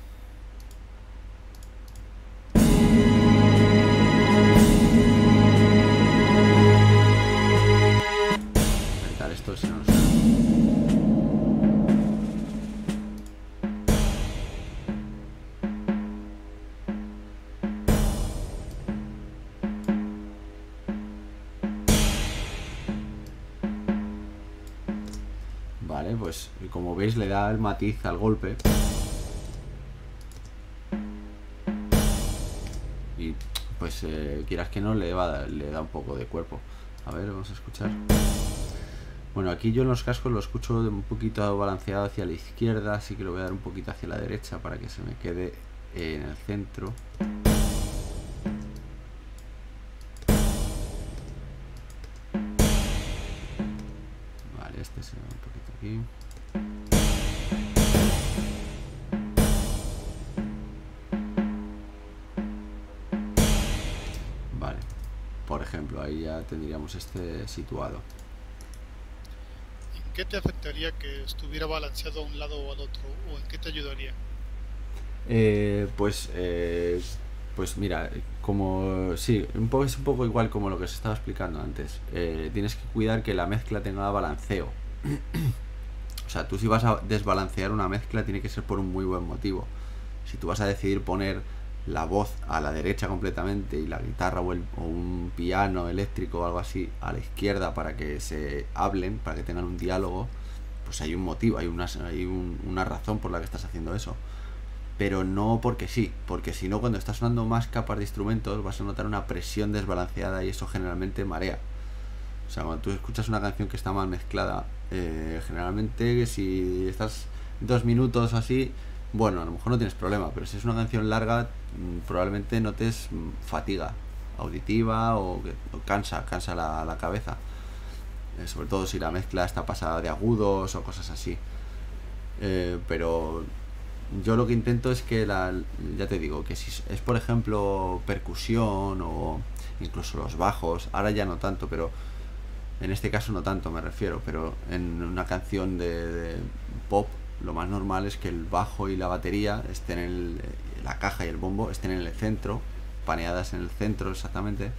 S2: Intentar esto si no nos suena. Vale, pues como veis le da el matiz al golpe y pues eh, quieras que no le, va, le da un poco de cuerpo. A ver, vamos a escuchar. Bueno, aquí yo en los cascos lo escucho un poquito balanceado hacia la izquierda, así que lo voy a dar un poquito hacia la derecha para que se me quede en el centro. Vale, este se va un poquito aquí. Vale, por ejemplo, ahí ya tendríamos este situado.
S3: ¿En qué te afectaría que estuviera balanceado a un lado o al otro? ¿O en qué te ayudaría?
S2: Eh, pues, eh, pues mira, como sí, un poco, es un poco igual como lo que os estaba explicando antes. Eh, tienes que cuidar que la mezcla tenga balanceo. O sea, tú si vas a desbalancear una mezcla tiene que ser por un muy buen motivo. Si tú vas a decidir poner la voz a la derecha completamente y la guitarra o, el, o un piano eléctrico o algo así a la izquierda para que se hablen, para que tengan un diálogo, pues hay un motivo, hay una, hay un, una razón por la que estás haciendo eso. Pero no porque sí, porque si no, cuando estás sonando más capas de instrumentos vas a notar una presión desbalanceada y eso generalmente marea. O sea, cuando tú escuchas una canción que está mal mezclada, eh, generalmente si estás dos minutos o así, bueno, a lo mejor no tienes problema, pero si es una canción larga, probablemente notes fatiga auditiva o, que, o cansa, cansa la, la cabeza. Eh, sobre todo si la mezcla está pasada de agudos o cosas así. Eh, pero yo lo que intento es que, la, ya te digo, que si es por ejemplo percusión o incluso los bajos, ahora ya no tanto, pero en este caso no tanto me refiero, pero en una canción de, de pop lo más normal es que el bajo y la batería estén en el, la caja y el bombo estén en el centro, paneadas en el centro exactamente,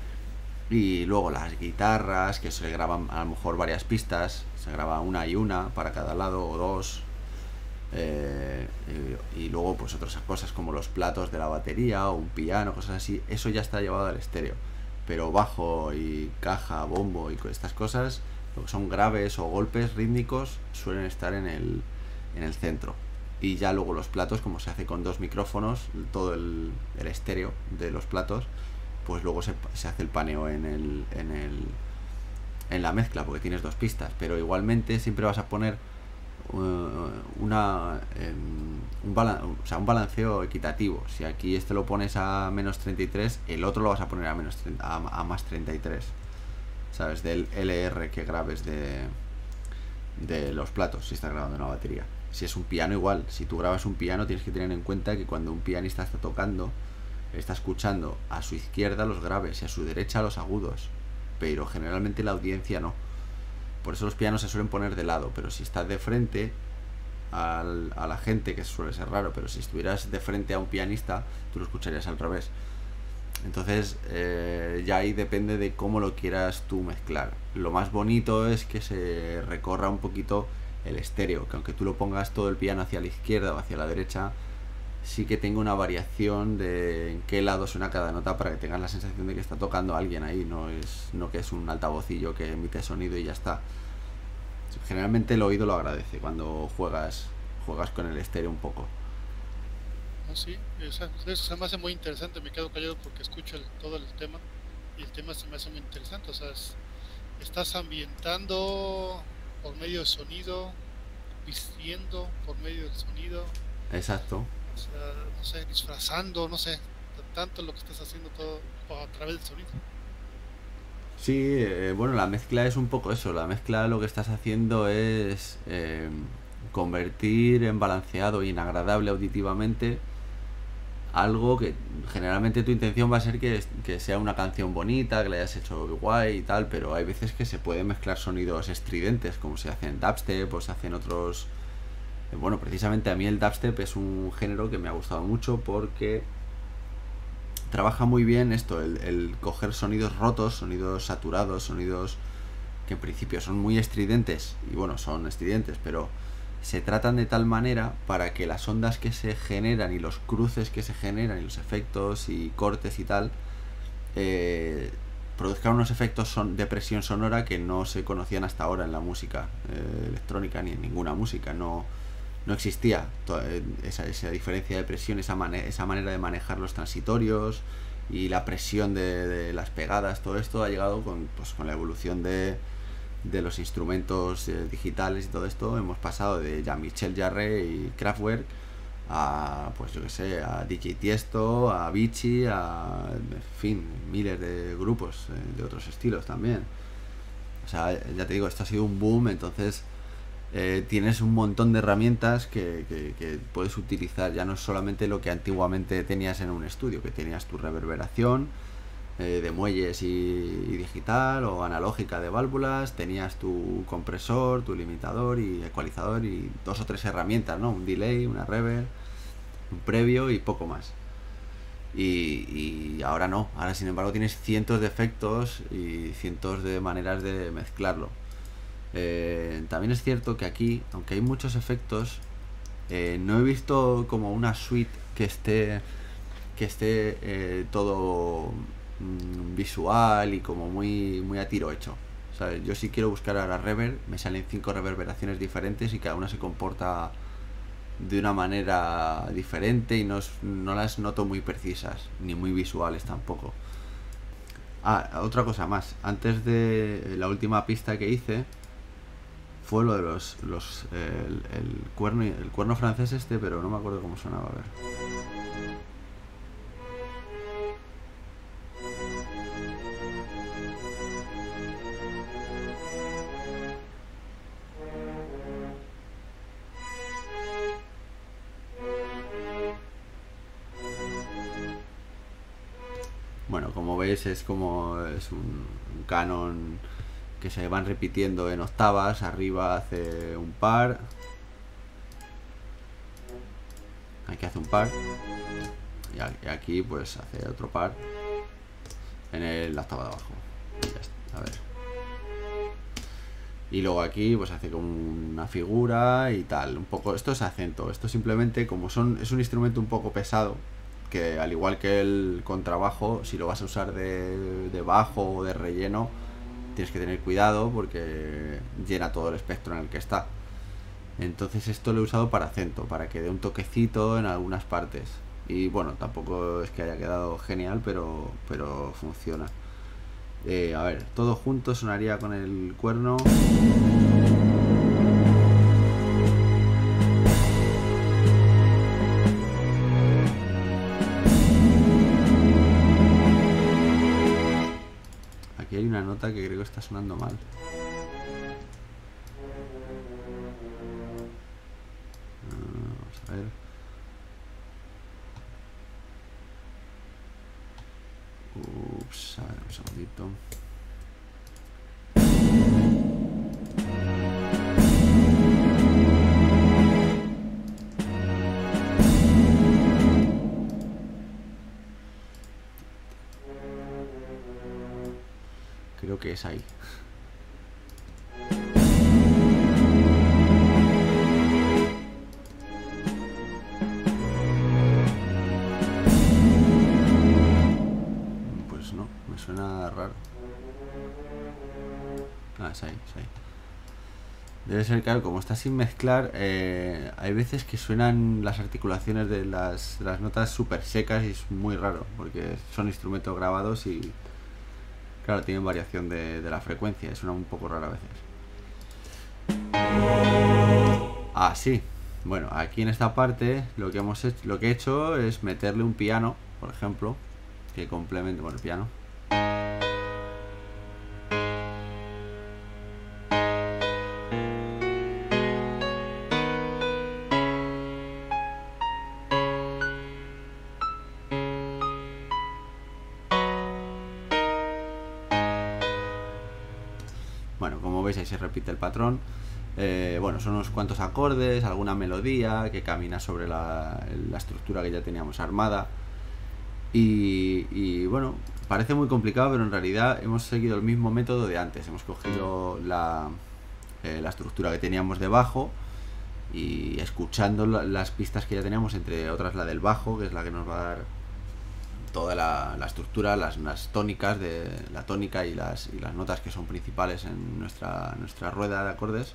S2: y luego las guitarras, que se graban a lo mejor varias pistas, se graba una y una para cada lado o dos, eh, y, y luego pues otras cosas como los platos de la batería o un piano, cosas así, eso ya está llevado al estéreo, pero bajo y caja, bombo y estas cosas, lo que son graves o golpes rítmicos, suelen estar en el, en el centro. Y ya luego los platos, como se hace con dos micrófonos, todo el, el estéreo de los platos, pues luego se, se hace el paneo en el, en el en la mezcla, porque tienes dos pistas, pero igualmente siempre vas a poner uh, una um, un, balan o sea, un balanceo equitativo. Si aquí este lo pones a menos treinta y tres, el otro lo vas a poner a menos treinta, a, a más treinta y tres, sabes, del L R que grabes de de los platos si estás grabando una batería. Si es un piano, igual, si tú grabas un piano tienes que tener en cuenta que cuando un pianista está tocando, está escuchando a su izquierda los graves y a su derecha los agudos, pero generalmente la audiencia no. Por eso los pianos se suelen poner de lado, pero si estás de frente al, a la gente, que suele ser raro, pero si estuvieras de frente a un pianista, tú lo escucharías al revés. Entonces eh, ya ahí depende de cómo lo quieras tú mezclar. Lo más bonito es que se recorra un poquito el estéreo, que aunque tú lo pongas todo el piano hacia la izquierda o hacia la derecha, sí que tenga una variación de en qué lado suena cada nota, para que tengas la sensación de que está tocando alguien ahí, no es no que es un altavocillo que emite sonido y ya está. Generalmente el oído lo agradece cuando juegas juegas con el estéreo un poco.
S3: No, sí, eso, eso se me hace muy interesante. Me quedo callado porque escucho el, todo el tema, y el tema se me hace muy interesante. O sea, es, estás ambientando por medio del sonido, vistiendo por medio del sonido.
S2: Exacto.
S3: O sea, no sé, disfrazando, no sé, tanto lo que estás haciendo todo a través del sonido.
S2: Sí, eh, bueno, la mezcla es un poco eso. La mezcla lo que estás haciendo es eh, convertir en balanceado e inagradable auditivamente algo que generalmente tu intención va a ser que, que sea una canción bonita, que la hayas hecho guay y tal, pero hay veces que se pueden mezclar sonidos estridentes, como se hace en dubstep o se hacen otros. Bueno, precisamente a mí el dubstep es un género que me ha gustado mucho porque trabaja muy bien esto, el, el coger sonidos rotos, sonidos saturados, sonidos que en principio son muy estridentes, y bueno, son estridentes, pero se tratan de tal manera para que las ondas que se generan y los cruces que se generan y los efectos y cortes y tal eh, produzcan unos efectos son de presión sonora que no se conocían hasta ahora en la música eh, electrónica ni en ninguna música. No, no existía toda esa, esa diferencia de presión, esa, mane esa manera de manejar los transitorios y la presión de, de las pegadas. Todo esto ha llegado con, pues, con la evolución de de los instrumentos eh, digitales y todo esto. Hemos pasado de Jean-Michel Jarre y Kraftwerk a, pues yo que sé, a D J Tiesto, a Avicii, a, en fin, miles de grupos eh, de otros estilos también. O sea, ya te digo, esto ha sido un boom. Entonces eh, tienes un montón de herramientas que, que, que puedes utilizar. Ya no es solamente lo que antiguamente tenías en un estudio, que tenías tu reverberación Eh, de muelles y, y digital o analógica de válvulas, tenías tu compresor, tu limitador y ecualizador y dos o tres herramientas, ¿no? Un delay, una reverb, un previo y poco más. Y, y ahora no, ahora sin embargo tienes cientos de efectos y cientos de maneras de mezclarlo. Eh, también es cierto que aquí, aunque hay muchos efectos, eh, no he visto como una suite que esté que esté eh, todo visual y como muy muy a tiro hecho. O sea, yo si quiero buscar a la reverb, me salen cinco reverberaciones diferentes y cada una se comporta de una manera diferente y no, no las noto muy precisas ni muy visuales tampoco. Ah, otra cosa más, antes de la última pista que hice fue lo de los, los el, el cuerno el cuerno francés este, pero no me acuerdo cómo sonaba. A ver. Bueno, como veis es como es un, un canon que se van repitiendo en octavas. Arriba hace un par, Aquí hace un par. Y aquí pues hace otro par en el la octava de abajo. Y ya está. A ver. Y luego aquí pues hace como una figura y tal. Un poco. Esto es acento. Esto simplemente, como son es un instrumento un poco pesado, que al igual que el contrabajo, si lo vas a usar de, de bajo o de relleno, tienes que tener cuidado porque llena todo el espectro en el que está. Entonces esto lo he usado para acento, para que dé un toquecito en algunas partes. Y bueno, tampoco es que haya quedado genial, pero, pero funciona. Eh, a ver, todo junto sonaría con el cuerno. Aquí hay una nota que creo que está sonando mal. Vamos a ver. Ups, a ver, un segundito. Creo que es ahí. Pues no, me suena raro. Ah, es ahí, es ahí. Debe ser, claro, como está sin mezclar, eh, hay veces que suenan las articulaciones de las, de las notas súper secas y es muy raro, porque son instrumentos grabados y, claro, tienen variación de, de la frecuencia, suena un poco raro a veces. Ah, sí. Bueno, aquí en esta parte lo que hemos hecho, lo que he hecho es meterle un piano, por ejemplo, que complemente, bueno, el piano. Bueno, como veis ahí se repite el patrón. Eh, bueno, son unos cuantos acordes, alguna melodía que camina sobre la, la estructura que ya teníamos armada. Y, y bueno, parece muy complicado, pero en realidad hemos seguido el mismo método de antes. Hemos cogido la, eh, la estructura que teníamos de bajo y escuchando la, las pistas que ya teníamos, entre otras la del bajo, que es la que nos va a dar toda la, la estructura, las, las tónicas, de la tónica y las, y las notas que son principales en nuestra, nuestra rueda de acordes.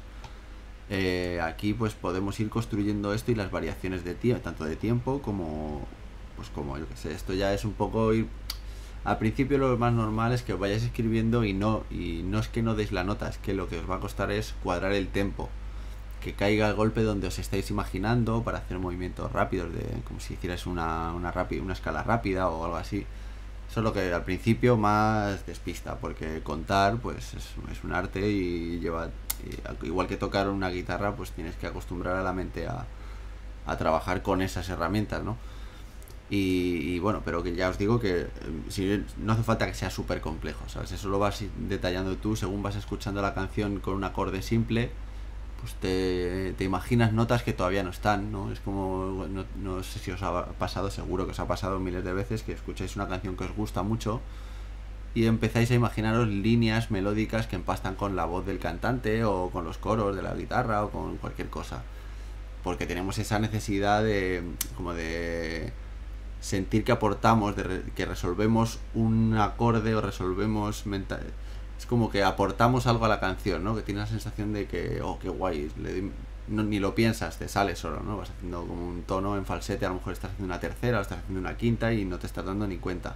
S2: Eh, aquí pues podemos ir construyendo esto y las variaciones de tiempo, tanto de tiempo como, pues como yo que sé, esto ya es un poco ir. Al principio lo más normal es que os vayáis escribiendo y no, y no es que no deis la nota, es que lo que os va a costar es cuadrar el tempo, que caiga el golpe donde os estáis imaginando para hacer movimientos rápidos, de como si hicierais una, una, rápida, una escala rápida o algo así. Eso es lo que al principio más despista, porque contar pues es, es un arte y lleva, y, igual que tocar una guitarra, pues tienes que acostumbrar a la mente a, a trabajar con esas herramientas, ¿no? Y, y bueno, pero que ya os digo que si, no hace falta que sea súper complejo, ¿sabes? Eso lo vas detallando tú según vas escuchando la canción con un acorde simple. Pues te, te imaginas notas que todavía no están, ¿no? Es como, no, no sé si os ha pasado, seguro que os ha pasado miles de veces, que escucháis una canción que os gusta mucho y empezáis a imaginaros líneas melódicas que empastan con la voz del cantante o con los coros de la guitarra o con cualquier cosa. Porque tenemos esa necesidad de, como de sentir que aportamos, de re, que resolvemos un acorde o resolvemos mental. Es como que aportamos algo a la canción, ¿no? Que tienes la sensación de que, oh, qué guay, le, no, ni lo piensas, te sale solo, ¿no? Vas haciendo como un tono en falsete, a lo mejor estás haciendo una tercera o estás haciendo una quinta y no te estás dando ni cuenta.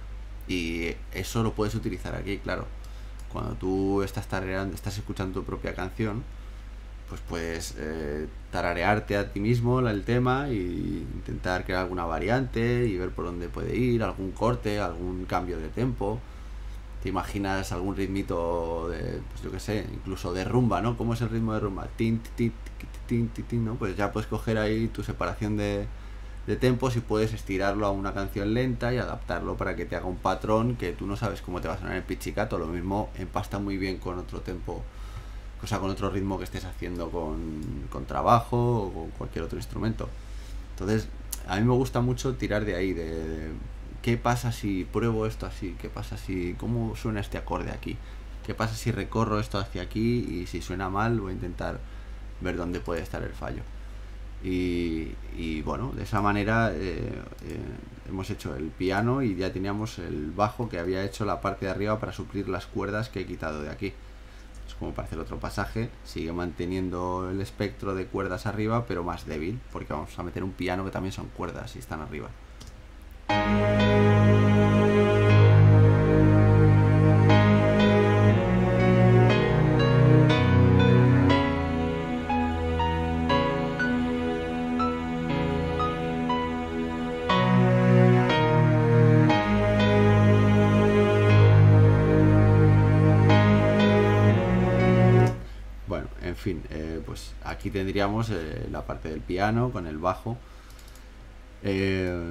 S2: Y eso lo puedes utilizar aquí, claro. Cuando tú estás tarareando, estás escuchando tu propia canción, pues puedes eh, tararearte a ti mismo el tema e intentar crear alguna variante y ver por dónde puede ir, algún corte, algún cambio de tempo. Te imaginas algún ritmito de, pues yo que sé, incluso de rumba, ¿no? ¿Cómo es el ritmo de rumba? Tin, tin, tin, tin, tin, ¿no? Pues ya puedes coger ahí tu separación de, de tempos y puedes estirarlo a una canción lenta y adaptarlo para que te haga un patrón que tú no sabes cómo te va a sonar el pizzicato. Lo mismo empasta muy bien con otro tempo, o sea, con otro ritmo que estés haciendo con, con trabajo o con cualquier otro instrumento. Entonces, a mí me gusta mucho tirar de ahí, de, de qué pasa si pruebo esto así, qué pasa si, cómo suena este acorde aquí, qué pasa si recorro esto hacia aquí y si suena mal voy a intentar ver dónde puede estar el fallo. Y, y bueno, de esa manera eh, eh, hemos hecho el piano y ya teníamos el bajo que había hecho la parte de arriba para suplir las cuerdas que he quitado de aquí. Es como para hacer otro pasaje, sigue manteniendo el espectro de cuerdas arriba, pero más débil, porque vamos a meter un piano que también son cuerdas y están arriba. En fin, eh, pues aquí tendríamos eh, la parte del piano con el bajo. Eh,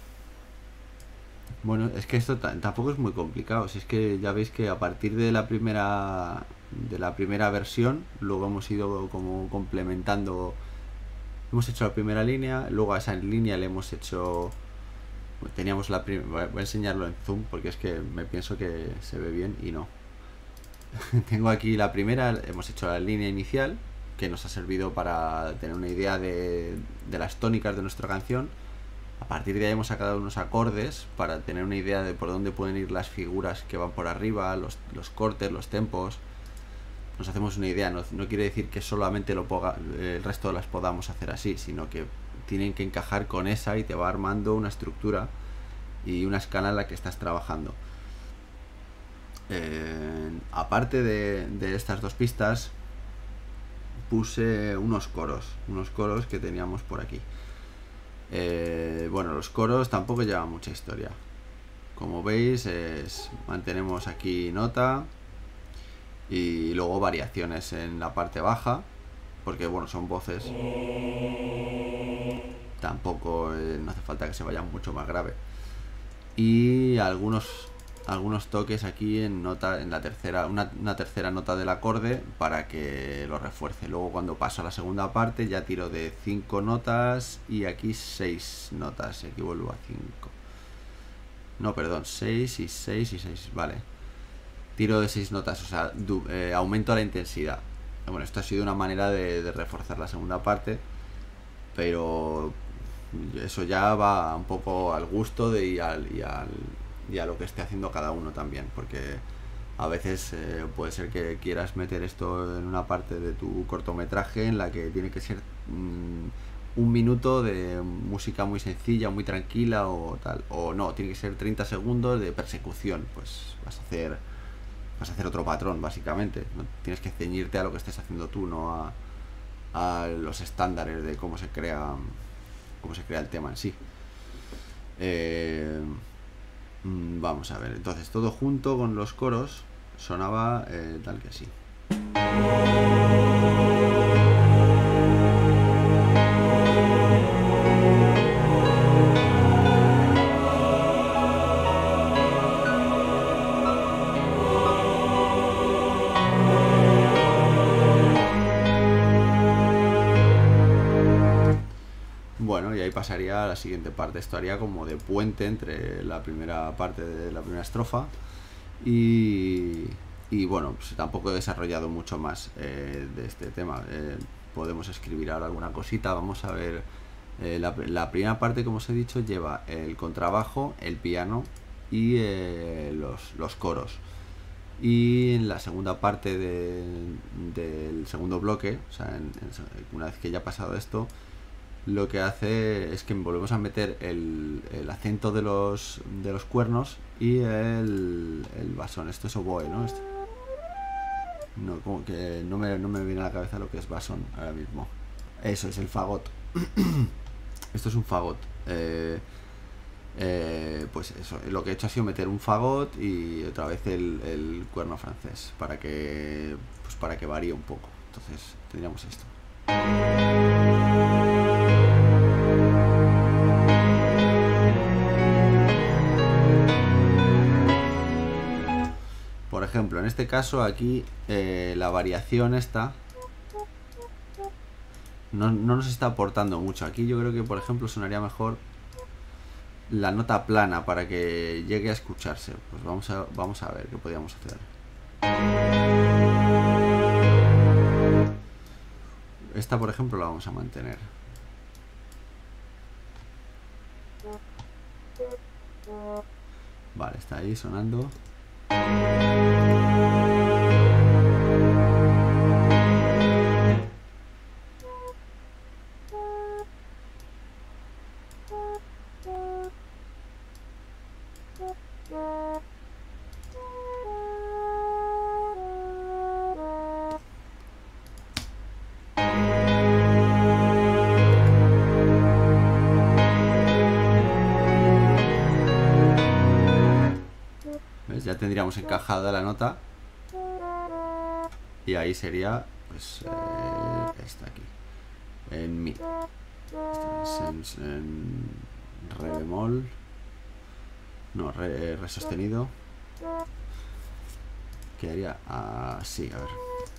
S2: bueno, es que esto tampoco es muy complicado. Si es que ya veis que a partir de la primera de la primera versión, luego hemos ido como complementando. Hemos hecho la primera línea, luego a esa línea le hemos hecho. Teníamos la primera. Voy a enseñarlo en zoom porque es que me pienso que se ve bien y no. Tengo aquí la primera, hemos hecho la línea inicial que nos ha servido para tener una idea de, de las tónicas de nuestra canción. A partir de ahí hemos sacado unos acordes para tener una idea de por dónde pueden ir las figuras que van por arriba, los, los cortes, los tempos. Nos hacemos una idea, no, no quiere decir que solamente lo poga, el resto las podamos hacer así, sino que tienen que encajar con esa y te va armando una estructura y una escala en la que estás trabajando. Eh, aparte de, de estas dos pistas puse unos coros unos coros que teníamos por aquí. Eh, bueno, los coros tampoco llevan mucha historia, como veis. Es, mantenemos aquí nota y luego variaciones en la parte baja porque bueno, son voces, tampoco eh, no hace falta que se vayan mucho más grave, y algunos algunos toques aquí en nota, en la tercera, una, una tercera nota del acorde para que lo refuerce. Luego cuando paso a la segunda parte ya tiro de cinco notas y aquí seis notas, aquí vuelvo a cinco. No, perdón, seis y seis y seis, vale. Tiro de seis notas, o sea, du, eh, aumento la intensidad. Bueno, esto ha sido una manera de, de reforzar la segunda parte, pero eso ya va un poco al gusto de, y al... Y al y a lo que esté haciendo cada uno también, porque a veces eh, puede ser que quieras meter esto en una parte de tu cortometraje en la que tiene que ser mmm, un minuto de música muy sencilla, muy tranquila o tal, o no, tiene que ser treinta segundos de persecución. Pues vas a hacer vas a hacer otro patrón básicamente, no tienes que ceñirte a lo que estés haciendo tú, no a, a los estándares de cómo se crea cómo se crea el tema en sí. eh, Vamos a ver, entonces todo junto con los coros sonaba eh, tal que así. Bueno, y ahí pasaría a la siguiente parte. Esto haría como de puente entre la primera parte de la primera estrofa y, y bueno, pues tampoco he desarrollado mucho más eh, de este tema. Eh, podemos escribir ahora alguna cosita. Vamos a ver, eh, la, la primera parte, como os he dicho, lleva el contrabajo, el piano y eh, los, los coros. Y en la segunda parte de, del segundo bloque, o sea, en, en, una vez que ya ha pasado esto, lo que hace es que volvemos a meter el, el acento de los de los cuernos y el, el basón. Esto es oboe, ¿no? Esto, no, como que no me, no me viene a la cabeza lo que es basón ahora mismo. Eso es el fagot. Esto es un fagot. Eh, eh, pues eso, lo que he hecho ha sido meter un fagot y otra vez el, el cuerno francés para que, pues para que varíe un poco. Entonces tendríamos esto. Por ejemplo, en este caso aquí eh, la variación esta no, no nos está aportando mucho. Aquí yo creo que, por ejemplo, sonaría mejor la nota plana para que llegue a escucharse. Pues vamos a, vamos a ver qué podríamos hacer. Esta, por ejemplo, la vamos a mantener. Vale, está ahí sonando. Ya tendríamos encajada la nota y ahí sería pues eh, esta aquí en mi, en, en re bemol, no, re, re sostenido, quedaría así, a ver.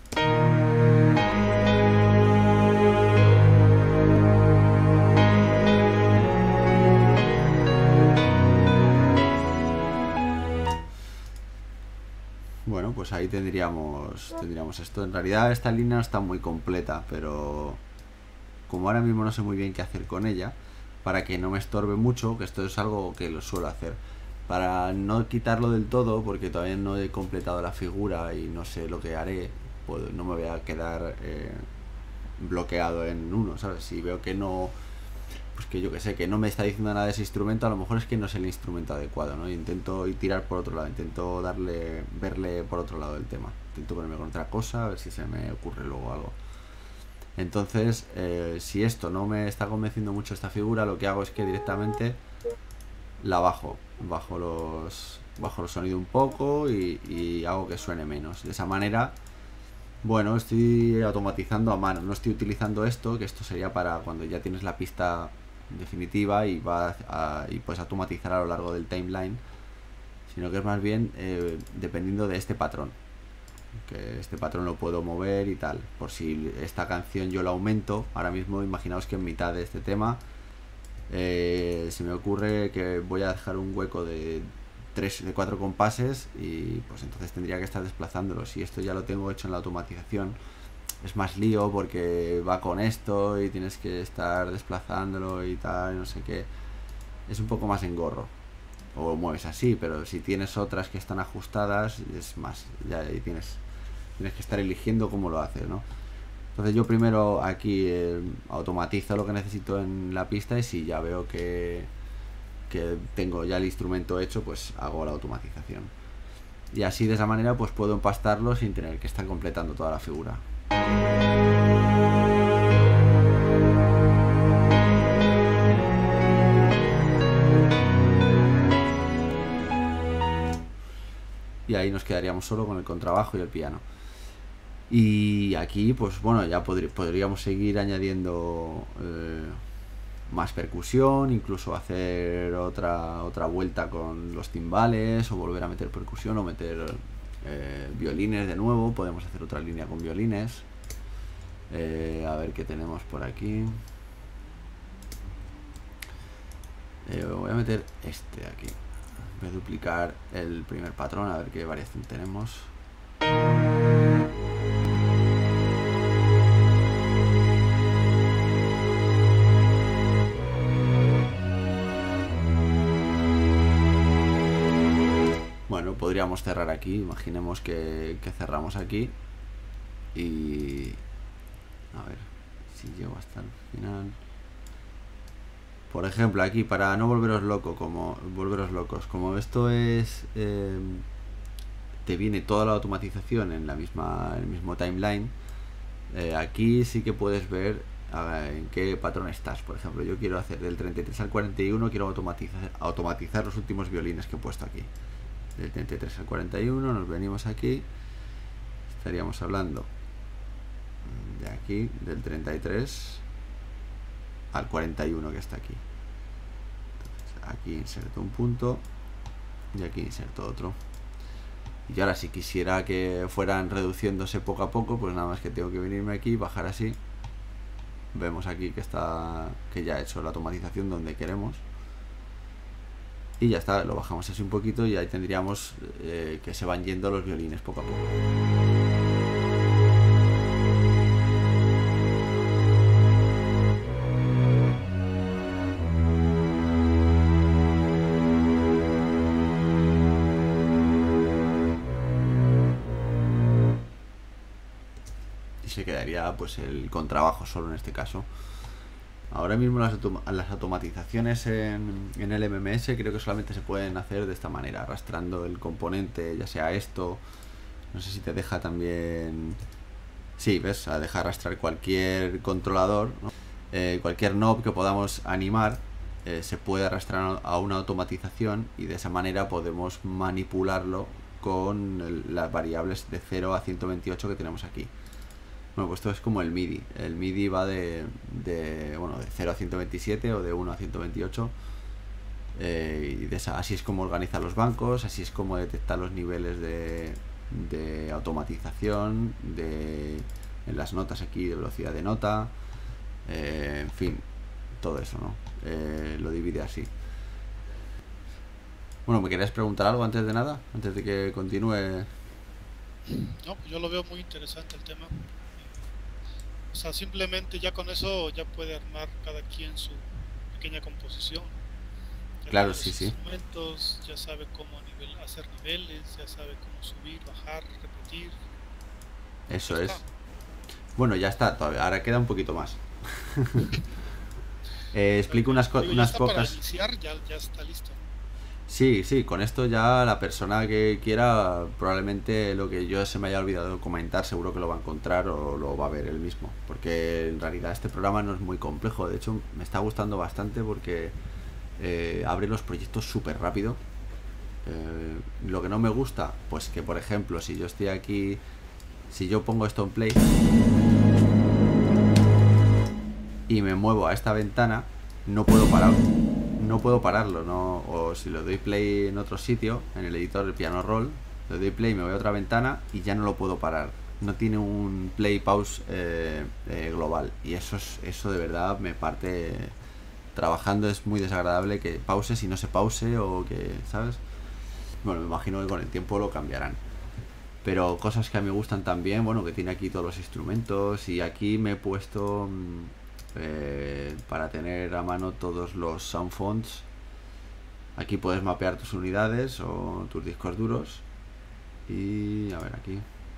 S2: Bueno, pues ahí tendríamos tendríamos esto. En realidad esta línea no está muy completa, pero como ahora mismo no sé muy bien qué hacer con ella, para que no me estorbe mucho, que esto es algo que lo suelo hacer, para no quitarlo del todo, porque todavía no he completado la figura y no sé lo que haré, pues no me voy a quedar eh, bloqueado en uno, ¿sabes? Si veo que no... pues que yo que sé, que no me está diciendo nada de ese instrumento, a lo mejor es que no es el instrumento adecuado, ¿no? Intento ir tirar por otro lado, intento darle, verle por otro lado el tema, intento ponerme con otra cosa, a ver si se me ocurre luego algo. Entonces, eh, si esto no me está convenciendo mucho esta figura, lo que hago es que directamente la bajo, bajo los, bajo los sonidos un poco y, y hago que suene menos. De esa manera, bueno, estoy automatizando a mano, no estoy utilizando esto, que esto sería para cuando ya tienes la pista definitiva y va a, y puedes automatizar a lo largo del timeline, sino que es más bien eh, dependiendo de este patrón, que este patrón lo puedo mover y tal. Por si esta canción yo la aumento, ahora mismo imaginaos que en mitad de este tema eh, se me ocurre que voy a dejar un hueco de tres, de cuatro compases y pues entonces tendría que estar desplazándolo. Si esto ya lo tengo hecho en la automatización, es más lío porque va con esto y tienes que estar desplazándolo y tal, no sé qué. Es un poco más engorro. O mueves así, pero si tienes otras que están ajustadas, es más, ya ahí tienes, tienes que estar eligiendo cómo lo haces, ¿no? Entonces yo primero aquí eh, automatizo lo que necesito en la pista y si ya veo que, que tengo ya el instrumento hecho, pues hago la automatización. Y así de esa manera pues puedo empastarlo sin tener que estar completando toda la figura. Y ahí nos quedaríamos solo con el contrabajo y el piano. Y aquí pues bueno, ya podr podríamos seguir añadiendo eh, más percusión, incluso hacer otra otra vuelta con los timbales o volver a meter percusión o meter eh, violines de nuevo. Podemos hacer otra línea con violines. Eh, a ver qué tenemos por aquí. Eh, voy a meter este aquí. Voy a duplicar el primer patrón a ver qué variación tenemos. Bueno, podríamos cerrar aquí. Imaginemos que, que cerramos aquí. Y... a ver si llego hasta el final. Por ejemplo, aquí, para no volveros loco, como volveros locos, como esto es eh, te viene toda la automatización en la misma, en el mismo timeline, eh, aquí sí que puedes ver eh, en qué patrón estás. Por ejemplo, yo quiero hacer del treinta y tres al cuarenta y uno, quiero automatizar, automatizar los últimos violines que he puesto aquí. Del treinta y tres al cuarenta y uno nos venimos aquí, estaríamos hablando de aquí, del treinta y tres al cuarenta y uno que está aquí. Entonces, aquí inserto un punto y aquí inserto otro. Y ahora si quisiera que fueran reduciéndose poco a poco, pues nada más que tengo que venirme aquí, bajar así vemos aquí que está, que ya ha hecho la automatización donde queremos. Y ya está, lo bajamos así un poquito y ahí tendríamos eh, que se van yendo los violines poco a poco. Y se quedaría pues el contrabajo solo en este caso. Ahora mismo las, autom las automatizaciones en, en el M M S creo que solamente se pueden hacer de esta manera, arrastrando el componente, ya sea esto, no sé si te deja también, sí, ves, deja arrastrar cualquier controlador, ¿no? eh, cualquier knob que podamos animar eh, se puede arrastrar a una automatización y de esa manera podemos manipularlo con el, las variables de cero a ciento veintiocho que tenemos aquí. Bueno, pues esto es como el MIDI. El MIDI va de, de, bueno, de cero a ciento veintisiete o de uno a ciento veintiocho. Eh, y de esa, así es como organiza los bancos, así es como detecta los niveles de, de automatización, de, en las notas aquí de velocidad de nota, eh, en fin, todo eso, ¿no? Eh, lo divide así. Bueno, ¿me querías preguntar algo antes de nada? Antes de que continúe.
S3: No, pues yo lo veo muy interesante el tema. O sea, simplemente ya con eso ya puede armar cada quien su pequeña composición. Ya
S2: Claro,
S3: tiene
S2: sí,
S3: los
S2: sí.
S3: instrumentos, ya sabe cómo nivel, hacer niveles, ya sabe cómo subir, bajar, repetir.
S2: Eso
S3: Ya
S2: es.
S3: está.
S2: Bueno, ya está, todavía. Ahora queda un poquito más. eh, explico unas, co
S3: Digo, ya
S2: unas
S3: está para
S2: pocas.
S3: iniciar, ya, ya está listo.
S2: Sí, sí, con esto ya la persona que quiera, probablemente lo que yo se me haya olvidado comentar, seguro que lo va a encontrar o lo va a ver él mismo. Porque en realidad este programa no es muy complejo. De hecho, me está gustando bastante porque eh, abre los proyectos súper rápido. Eh, lo que no me gusta, pues que por ejemplo, si yo estoy aquí, si yo pongo esto en play y me muevo a esta ventana, no puedo parar. No puedo pararlo, ¿no? O si lo doy play en otro sitio, en el editor del piano roll, le doy play, me voy a otra ventana y ya no lo puedo parar. No tiene un play pause eh, eh, global. Y eso es, eso de verdad me parte. Trabajando es muy desagradable que pause si no se pause o que, ¿sabes? Bueno, me imagino que con el tiempo lo cambiarán. Pero cosas que a mí me gustan también, bueno, que tiene aquí todos los instrumentos y aquí me he puesto eh, para tener a mano todos los sound fonts. Aquí puedes mapear tus unidades o tus discos duros. Y a ver aquí.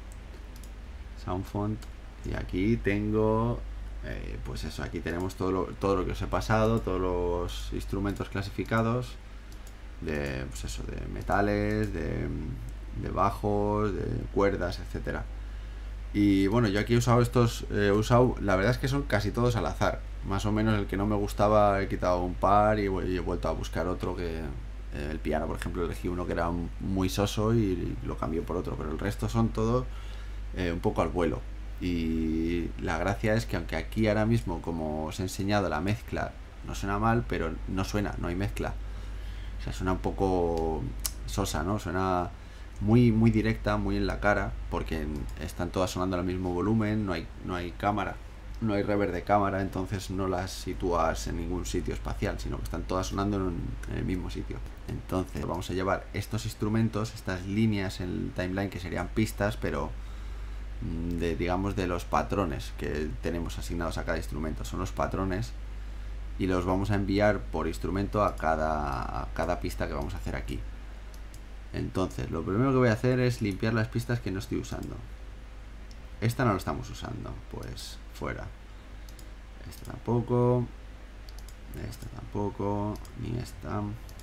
S2: Sound font. Y aquí tengo, eh, pues eso, aquí tenemos todo lo, todo lo que os he pasado, todos los instrumentos clasificados. De, pues eso, de metales, de, de bajos, de cuerdas, etcétera. Y bueno, yo aquí he usado estos, eh, he usado, la verdad es que son casi todos al azar. Más o menos el que no me gustaba he quitado un par y, y he vuelto a buscar otro que, eh, el piano por ejemplo, elegí uno que era muy soso y, y lo cambié por otro, pero el resto son todos eh, un poco al vuelo. Y la gracia es que aunque aquí ahora mismo, como os he enseñado, la mezcla no suena mal, pero no suena, no hay mezcla. O sea, suena un poco sosa, ¿no? Suena muy muy directa, muy en la cara, porque están todas sonando al mismo volumen, no hay, no hay cámara, no hay reverb de cámara, entonces no las sitúas en ningún sitio espacial, sino que están todas sonando en, un, en el mismo sitio. Entonces vamos a llevar estos instrumentos, estas líneas en el timeline que serían pistas, pero de, digamos, de los patrones que tenemos asignados a cada instrumento. Son los patrones y los vamos a enviar por instrumento a cada, a cada pista que vamos a hacer aquí. Entonces, lo primero que voy a hacer es limpiar las pistas que no estoy usando. Esta no la estamos usando, pues fuera. Esta tampoco. Esta tampoco. Ni esta.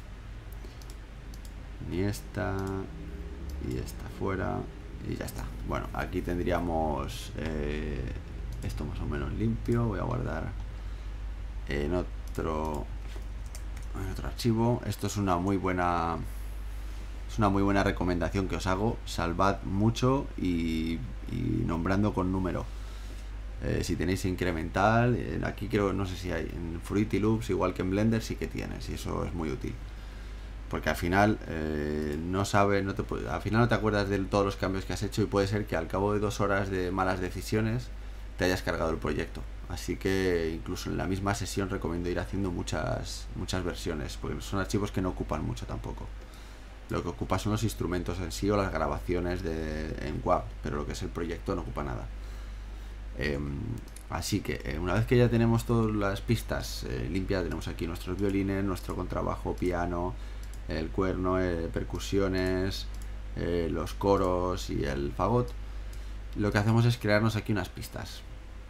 S2: Ni esta. Y esta fuera. Y ya está. Bueno, aquí tendríamos eh, esto más o menos limpio. Voy a guardar en otro, en otro archivo. Esto es una muy buena... Es una muy buena recomendación que os hago. Salvad mucho y, y nombrando con número. Eh, si tenéis incremental, eh, aquí creo, no sé si hay, en Fruity Loops, igual que en Blender, sí que tienes, y eso es muy útil. Porque al final eh, no sabe, no te, al final no te acuerdas de todos los cambios que has hecho y puede ser que al cabo de dos horas de malas decisiones te hayas cargado el proyecto. así que incluso en la misma sesión recomiendo ir haciendo muchas, muchas versiones, porque son archivos que no ocupan mucho tampoco. Lo que ocupa son los instrumentos en sí o las grabaciones de, en W A V, pero lo que es el proyecto no ocupa nada. Eh, así que eh, una vez que ya tenemos todas las pistas eh, limpias, tenemos aquí nuestros violines, nuestro contrabajo, piano, el cuerno, eh, percusiones, eh, los coros y el fagot. Lo que hacemos es crearnos aquí unas pistas.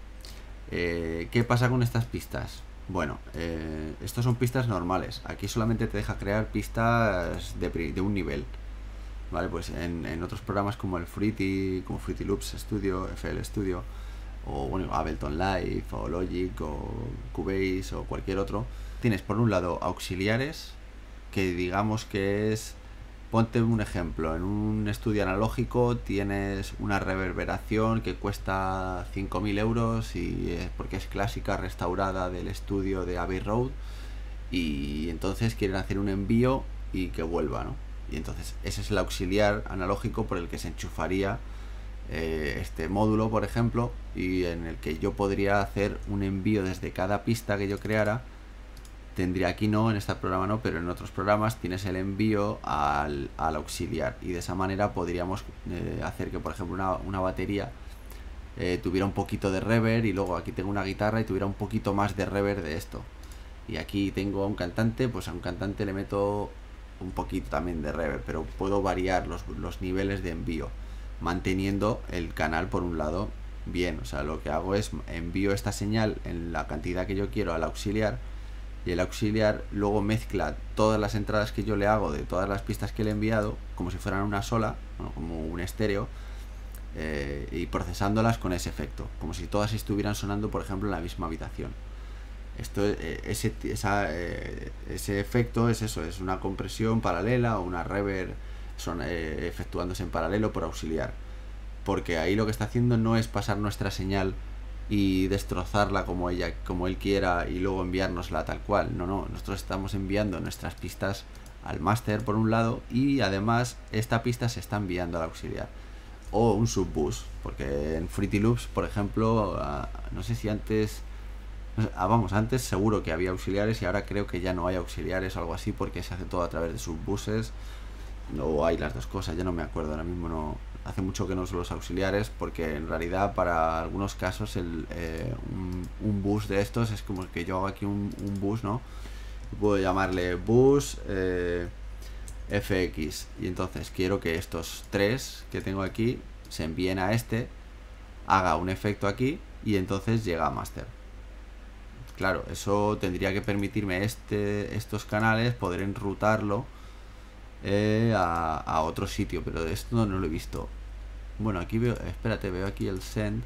S2: Eh, ¿Qué pasa con estas pistas? Bueno, eh, estos son pistas normales. Aquí solamente te deja crear pistas de, de un nivel. Vale, pues en, en otros programas como el Fruity, como Fruity Loops Studio, F L Studio, o bueno, Ableton Live, o Logic, o Cubase, o cualquier otro, tienes por un lado auxiliares, que digamos que es... Ponte un ejemplo, en un estudio analógico tienes una reverberación que cuesta cinco mil euros y es porque es clásica, restaurada del estudio de Abbey Road, y entonces quieren hacer un envío y que vuelva, ¿no? Y entonces ese es el auxiliar analógico por el que se enchufaría eh, este módulo, por ejemplo, y en el que yo podría hacer un envío desde cada pista que yo creara. Tendría aquí no, en este programa no, pero en otros programas tienes el envío al, al auxiliar, y de esa manera podríamos eh, hacer que, por ejemplo, una, una batería eh, tuviera un poquito de reverb, y luego aquí tengo una guitarra y tuviera un poquito más de reverb de esto, y aquí tengo a un cantante, pues a un cantante le meto un poquito también de reverb, pero puedo variar los, los niveles de envío manteniendo el canal por un lado bien. O sea, lo que hago es envío esta señal en la cantidad que yo quiero al auxiliar, y el auxiliar luego mezcla todas las entradas que yo le hago de todas las pistas que le he enviado como si fueran una sola, bueno, como un estéreo, eh, y procesándolas con ese efecto, como si todas estuvieran sonando, por ejemplo, en la misma habitación. Esto, eh, ese, esa, eh, ese efecto es eso, es una compresión paralela o una reverb son, eh, efectuándose en paralelo por auxiliar, porque ahí lo que está haciendo no es pasar nuestra señal y destrozarla como ella, como él quiera, y luego enviárnosla tal cual. No, no, nosotros estamos enviando nuestras pistas al máster por un lado, y además esta pista se está enviando al auxiliar o un subbus, porque en Fruity Loops, por ejemplo, uh, no sé si antes, ah, vamos, antes seguro que había auxiliares y ahora creo que ya no hay auxiliares o algo así, porque se hace todo a través de subbuses, o hay las dos cosas, ya no me acuerdo ahora mismo, no. Hace mucho que no uso los auxiliares, porque en realidad para algunos casos el, eh, un, un bus de estos es como que yo hago aquí un, un bus, ¿no? Puedo llamarle bus eh, F X, y entonces quiero que estos tres que tengo aquí se envíen a este, haga un efecto aquí y entonces llega a master. Claro, eso tendría que permitirme este, estos canales poder enrutarlo Eh, a, a otro sitio, pero esto no, no lo he visto. Bueno, aquí veo, espérate, veo aquí el send,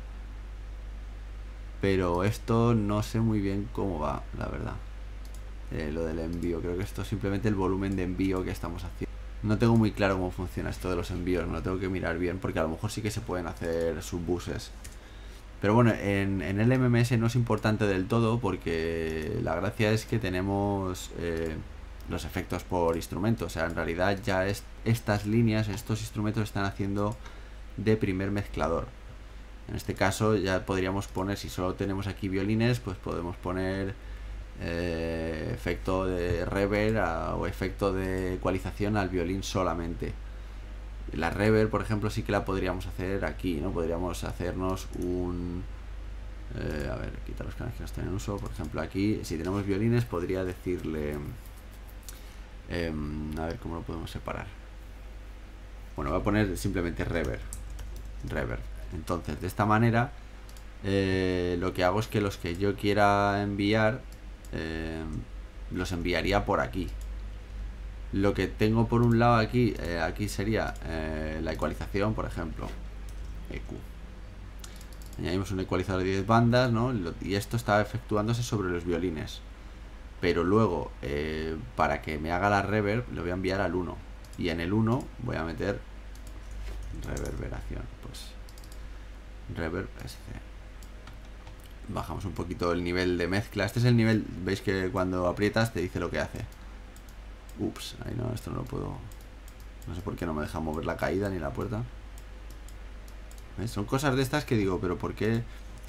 S2: pero esto no sé muy bien cómo va, la verdad. Eh, lo del envío, creo que esto es simplemente el volumen de envío que estamos haciendo. No tengo muy claro cómo funciona esto de los envíos, me lo tengo que mirar bien, porque a lo mejor sí que se pueden hacer subbuses. Pero bueno, en, en el M M S no es importante del todo, porque la gracia es que tenemos eh, los efectos por instrumento. O sea, en realidad ya es, estas líneas, estos instrumentos están haciendo de primer mezclador. En este caso ya podríamos poner, si solo tenemos aquí violines, pues podemos poner eh, efecto de reverb a, o efecto de ecualización al violín solamente. La reverb, por ejemplo, sí que la podríamos hacer aquí, ¿no? Podríamos hacernos un... Eh, a ver, quitar los canales que no están en uso. Por ejemplo, aquí, si tenemos violines, podría decirle... Eh, a ver, ¿cómo lo podemos separar? Bueno, voy a poner simplemente reverb. Reverb. Entonces, de esta manera, eh, lo que hago es que los que yo quiera enviar, eh, los enviaría por aquí. Lo que tengo por un lado aquí, eh, aquí sería eh, la ecualización, por ejemplo, E Q. Añadimos un ecualizador de diez bandas, ¿no? Y esto está efectuándose sobre los violines. Pero luego, eh, para que me haga la reverb, lo voy a enviar al uno. Y en el uno voy a meter reverberación. Pues reverb S C. Bajamos un poquito el nivel de mezcla. Este es el nivel, veis que cuando aprietas te dice lo que hace. Ups, ahí no, esto no lo puedo. No sé por qué no me deja mover la caída ni la puerta. ¿Ves? Son cosas de estas que digo, pero ¿por qué?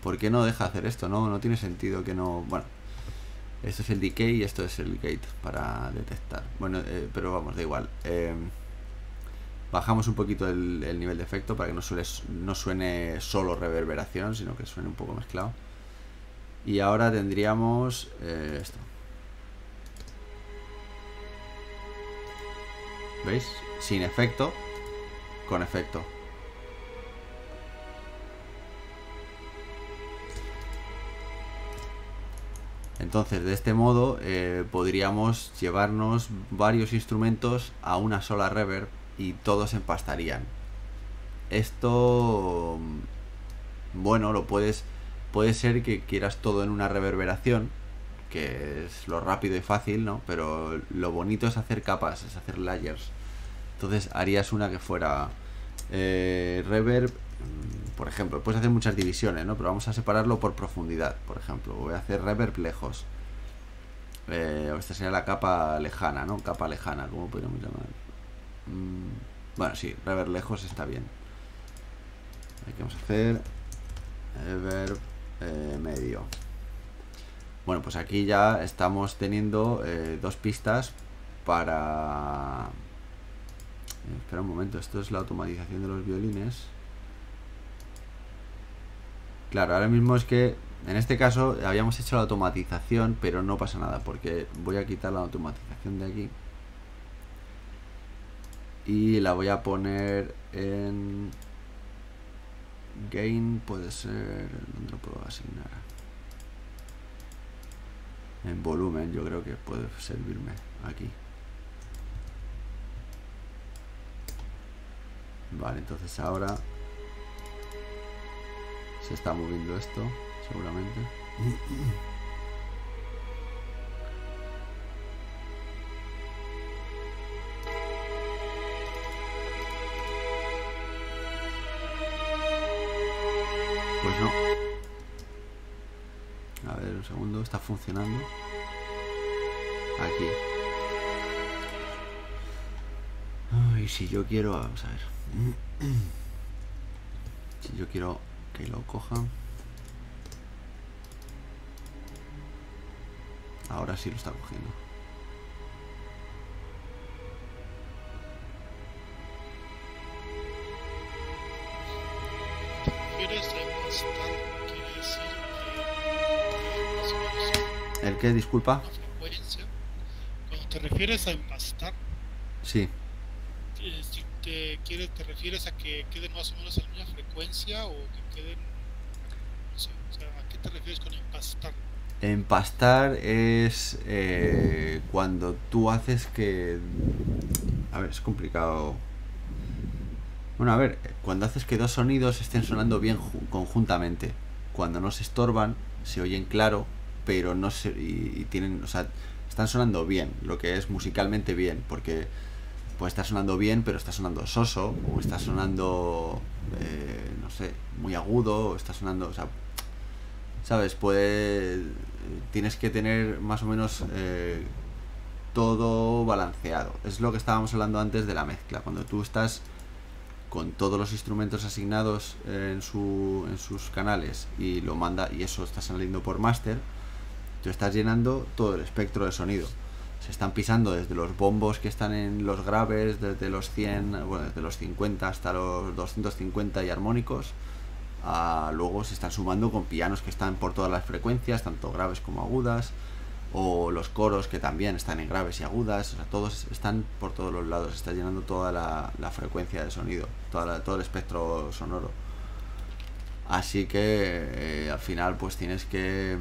S2: ¿Por qué no deja hacer esto? No, no tiene sentido que no... Bueno, esto es el decay y esto es el gate para detectar. Bueno, eh, pero vamos, da igual. Eh, bajamos un poquito el, el nivel de efecto para que no, suele, no suene solo reverberación, sino que suene un poco mezclado. Y ahora tendríamos eh, esto. ¿Veis? Sin efecto, con efecto. Entonces, de este modo eh, podríamos llevarnos varios instrumentos a una sola reverb y todos empastarían. Esto, bueno, lo puedes, puede ser que quieras todo en una reverberación, que es lo rápido y fácil, ¿no? Pero lo bonito es hacer capas, es hacer layers. Entonces harías una que fuera eh, reverb, por ejemplo, puedes hacer muchas divisiones, ¿no? Pero vamos a separarlo por profundidad. Por ejemplo, voy a hacer reverb lejos. Eh, esta sería la capa lejana, ¿no? Capa lejana, ¿cómo podríamos llamar? Mm, bueno, sí, reverb lejos está bien. Aquí vamos a hacer reverb eh, medio. Bueno, pues aquí ya estamos teniendo eh, dos pistas para... Eh, espera un momento, esto es la automatización de los violines. Claro, ahora mismo es que en este caso habíamos hecho la automatización, pero no pasa nada porque voy a quitar la automatización de aquí y la voy a poner en gain, puede ser, ¿dónde lo puedo asignar? En volumen, yo creo que puede servirme aquí. Vale, entonces ahora se está moviendo esto, seguramente. Pues no. A ver, un segundo, está funcionando. Aquí. Y si yo quiero, vamos a ver. Si yo quiero que lo cojan. Ahora sí lo está cogiendo. ¿El qué? Disculpa.
S3: Cuando te refieres a empastar,
S2: sí.
S3: Si te, quieres, te refieres a que queden más o menos en la misma frecuencia o que queden, no sé, o sea, ¿a qué te refieres con empastar?
S2: Empastar es eh, cuando tú haces que... A ver, es complicado. Bueno, a ver, cuando haces que dos sonidos estén sonando bien conjuntamente. Cuando no se estorban, se oyen claro, pero no se... Y, y tienen, o sea, están sonando bien, lo que es musicalmente bien, porque puede estar sonando bien, pero está sonando soso, o está sonando, eh, no sé, muy agudo, o está sonando, o sea... ¿Sabes? Puede... Tienes que tener más o menos eh, todo balanceado. Es lo que estábamos hablando antes de la mezcla. Cuando tú estás con todos los instrumentos asignados en, su, en sus canales y lo manda y eso está saliendo por máster, tú estás llenando todo el espectro de sonido. Se están pisando desde los bombos que están en los graves, desde los cien, bueno, desde los cincuenta hasta los doscientos cincuenta y armónicos. Uh, luego se están sumando con pianos que están por todas las frecuencias, tanto graves como agudas, o los coros que también están en graves y agudas, o sea, todos están por todos los lados, está llenando toda la, la frecuencia de sonido, toda la, todo el espectro sonoro. Así que eh, al final pues tienes que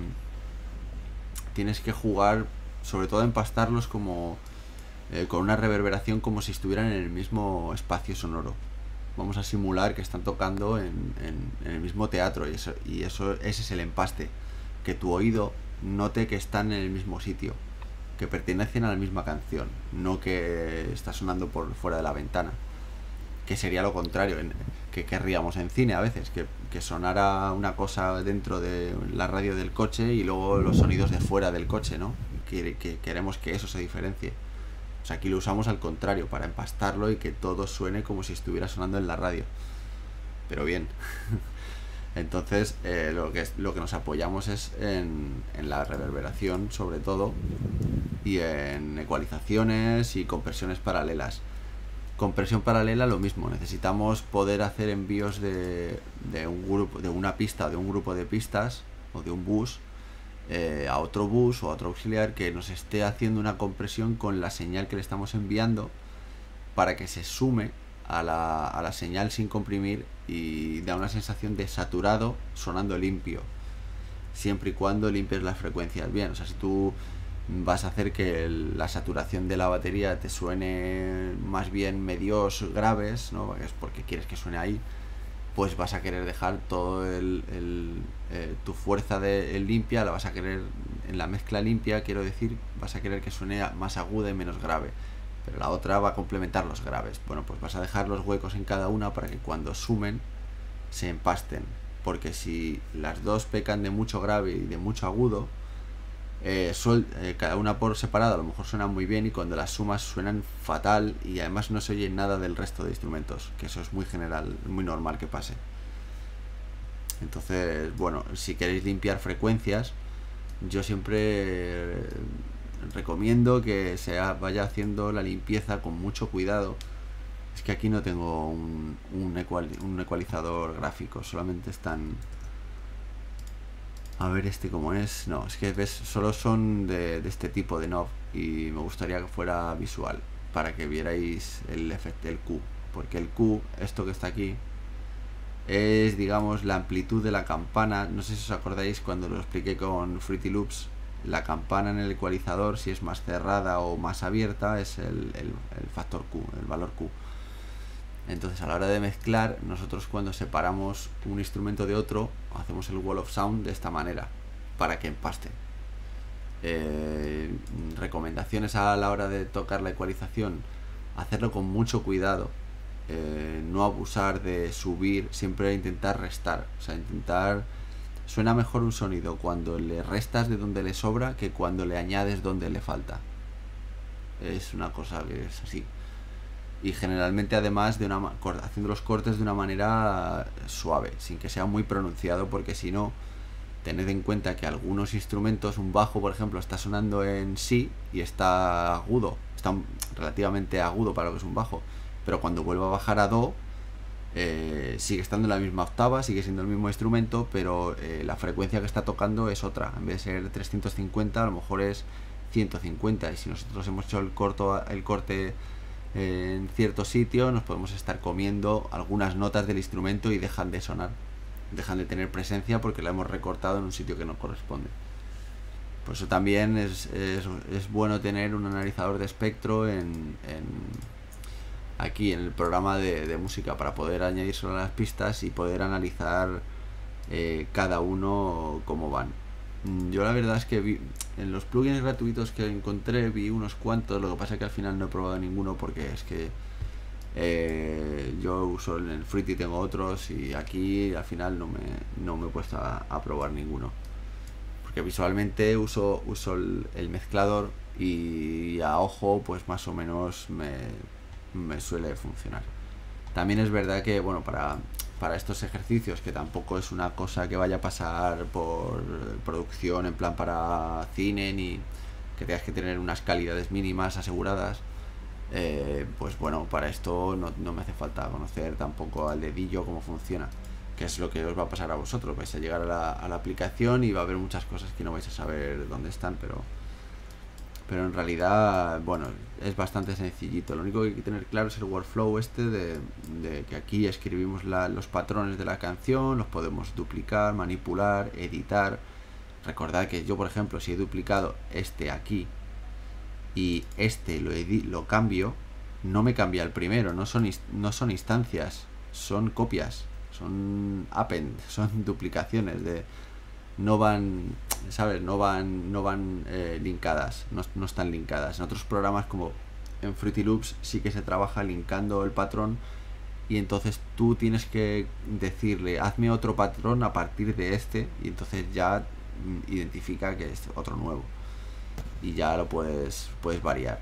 S2: tienes que jugar, sobre todo empastarlos como eh, con una reverberación como si estuvieran en el mismo espacio sonoro. Vamos a simular que están tocando en, en, en el mismo teatro y eso, y eso ese es el empaste, que tu oído note que están en el mismo sitio, que pertenecen a la misma canción, no que está sonando por fuera de la ventana, que sería lo contrario, en, que querríamos en cine a veces, que, que sonara una cosa dentro de la radio del coche y luego los sonidos de fuera del coche, ¿no? Que, que queremos que eso se diferencie. O sea, aquí lo usamos al contrario, para empastarlo y que todo suene como si estuviera sonando en la radio. Pero bien. Entonces eh, lo, que es, lo que nos apoyamos es en, en la reverberación sobre todo, y en ecualizaciones y compresiones paralelas. Compresión paralela lo mismo, necesitamos poder hacer envíos de, de un grupo, de una pista, de un grupo de pistas o de un bus eh, a otro bus o a otro auxiliar que nos esté haciendo una compresión con la señal que le estamos enviando para que se sume a la, a la señal sin comprimir y da una sensación de saturado sonando limpio, siempre y cuando limpies las frecuencias bien. O sea, si tú vas a hacer que el, la saturación de la batería te suene más bien medios graves, ¿no? Es porque quieres que suene ahí, pues vas a querer dejar todo el, el eh, tu fuerza de el limpia, la vas a querer en la mezcla limpia, quiero decir, vas a querer que suene más aguda y menos grave, pero la otra va a complementar los graves. Bueno, pues vas a dejar los huecos en cada una para que cuando sumen se empasten, porque si las dos pecan de mucho grave y de mucho agudo, eh, sol, eh, cada una por separado a lo mejor suenan muy bien y cuando las sumas suenan fatal y además no se oye nada del resto de instrumentos, que eso es muy general, muy normal que pase. Entonces, bueno, si queréis limpiar frecuencias, yo siempre eh, recomiendo que se vaya haciendo la limpieza con mucho cuidado. Es que aquí no tengo un, un, ecual, un ecualizador gráfico, solamente están... A ver este cómo es. No, es que ves, solo son de, de este tipo de knob y me gustaría que fuera visual para que vierais el efecto del Q, porque el Q, esto que está aquí, es, digamos, la amplitud de la campana. No sé si os acordáis cuando lo expliqué con Fruity Loops, la campana en el ecualizador, si es más cerrada o más abierta, es el, el, el factor Q, el valor Q. Entonces a la hora de mezclar, nosotros cuando separamos un instrumento de otro, hacemos el wall of sound de esta manera, para que empaste. Eh, recomendaciones a la hora de tocar la ecualización: hacerlo con mucho cuidado, eh, no abusar de subir, siempre intentar restar. O sea, intentar... Suena mejor un sonido cuando le restas de donde le sobra que cuando le añades donde le falta. Es una cosa que es así. Y generalmente además de una, haciendo los cortes de una manera suave, sin que sea muy pronunciado, porque si no, tened en cuenta que algunos instrumentos, un bajo por ejemplo, está sonando en si y está agudo, está relativamente agudo para lo que es un bajo, pero cuando vuelva a bajar a do, eh, sigue estando en la misma octava, sigue siendo el mismo instrumento, pero eh, la frecuencia que está tocando es otra. En vez de ser trescientos cincuenta, a lo mejor es ciento cincuenta, y si nosotros hemos hecho el, corto, el corte en cierto sitio, nos podemos estar comiendo algunas notas del instrumento y dejan de sonar, dejan de tener presencia porque la hemos recortado en un sitio que no corresponde. Por eso también es, es, es bueno tener un analizador de espectro en, en aquí en el programa de, de música, para poder añadir solo las pistas y poder analizar eh, cada uno cómo van. Yo la verdad es que vi, en los plugins gratuitos que encontré, vi unos cuantos, lo que pasa es que al final no he probado ninguno porque es que eh, yo uso en el Fruity, tengo otros, y aquí al final no me, no me he puesto a, a probar ninguno, porque visualmente uso, uso el, el mezclador y a ojo pues más o menos me, me suele funcionar. También es verdad que, bueno, para... para estos ejercicios, que tampoco es una cosa que vaya a pasar por producción en plan para cine, ni que tengas que tener unas calidades mínimas aseguradas, eh, pues bueno, para esto no, no me hace falta conocer tampoco al dedillo cómo funciona, que es lo que os va a pasar a vosotros. Vais a llegar a la, a la aplicación y va a haber muchas cosas que no vais a saber dónde están, pero pero en realidad, bueno, es bastante sencillito. Lo único que hay que tener claro es el workflow este de, de que aquí escribimos la, los patrones de la canción, los podemos duplicar, manipular, editar. Recordad que yo, por ejemplo, si he duplicado este aquí y este lo, lo cambio, no me cambia el primero, no son, no son instancias, son copias, son append, son duplicaciones de... no van, ¿sabes? No van, no van eh, linkadas, no, no están linkadas. En otros programas como en Fruity Loops sí que se trabaja linkando el patrón, y entonces tú tienes que decirle, hazme otro patrón a partir de este, y entonces ya mm, identifica que es otro nuevo y ya lo puedes, puedes variar.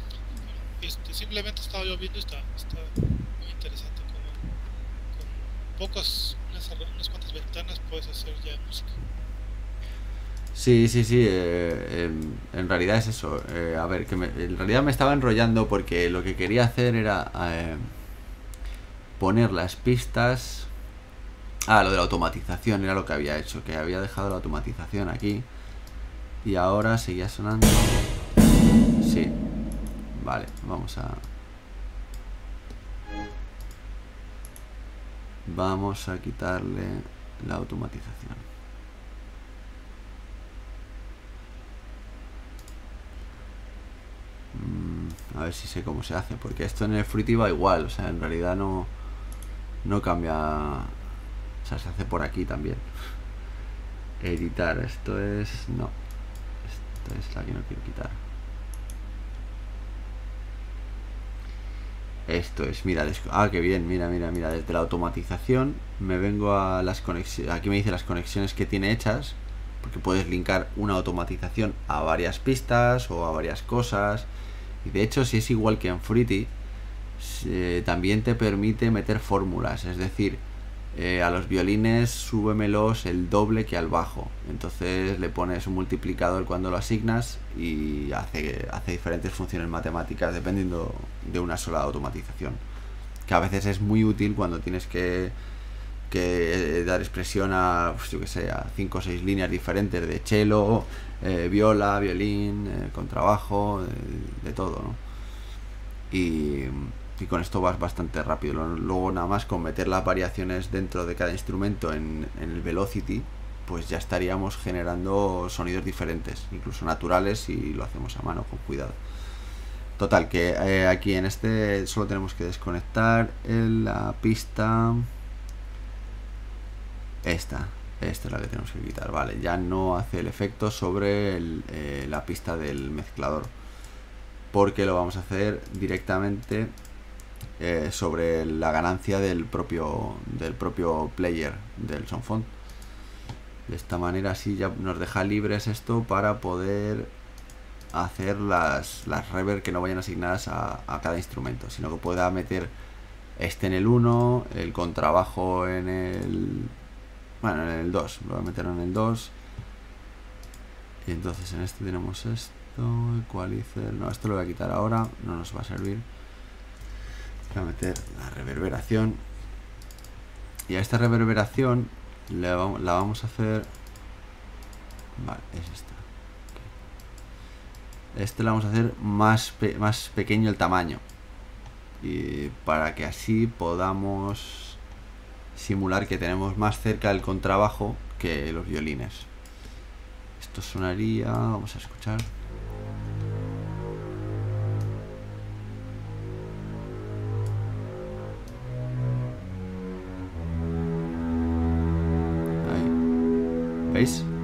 S3: Este, simplemente estaba yo viendo, está, está muy interesante cómo, pocos, unas, unas cuantas ventanas puedes hacer ya música.
S2: Sí, sí, sí, eh, en, en realidad es eso. Eh, a ver, que me, en realidad me estaba enrollando porque lo que quería hacer era eh, poner las pistas. Ah, lo de la automatización era lo que había hecho, que había dejado la automatización aquí. Y ahora seguía sonando. Sí. Vale, vamos a... Vamos a quitarle la automatización. Mm, a ver si sé cómo se hace, porque esto en el Fruity va igual, o sea, en realidad no, no cambia. O sea, se hace por aquí también. Editar, esto es... No. Esta es la que no quiero quitar. Esto es, mira, ah, qué bien, mira, mira, mira, desde la automatización me vengo a las conexiones, aquí me dice las conexiones que tiene hechas, porque puedes linkar una automatización a varias pistas o a varias cosas, y de hecho si es igual que en Fruity, eh, también te permite meter fórmulas, es decir, eh, a los violines súbemelos el doble que al bajo, entonces le pones un multiplicador cuando lo asignas y hace, hace diferentes funciones matemáticas dependiendo de una sola automatización, que a veces es muy útil cuando tienes que, que dar expresión a, pues yo que sé, a cinco o seis líneas diferentes de cello, eh, viola, violín, eh, contrabajo, de, de todo, ¿no? Y... y con esto vas bastante rápido. Luego nada más con meter las variaciones dentro de cada instrumento en, en el Velocity, pues ya estaríamos generando sonidos diferentes, incluso naturales, si lo hacemos a mano con cuidado. Total, que eh, aquí en este solo tenemos que desconectar en la pista esta. Esta es la que tenemos que quitar, vale. Ya no hace el efecto sobre el, eh, la pista del mezclador, porque lo vamos a hacer directamente Eh, sobre la ganancia del propio del propio player del Sonfont. De esta manera así ya nos deja libres esto para poder hacer las, las reverb que no vayan asignadas a, a cada instrumento, sino que pueda meter este en el uno, el contrabajo en el... bueno, en el dos, lo voy a meter en el dos. Y entonces en este tenemos esto, equalizer, no, esto lo voy a quitar ahora, no nos va a servir. Voy a meter la reverberación, y a esta reverberación le vamos, la vamos a hacer, vale, es esta, este la vamos a hacer más, pe más pequeño el tamaño, y para que así podamos simular que tenemos más cerca el contrabajo que los violines. Esto sonaría, vamos a escuchar. ¿Veis?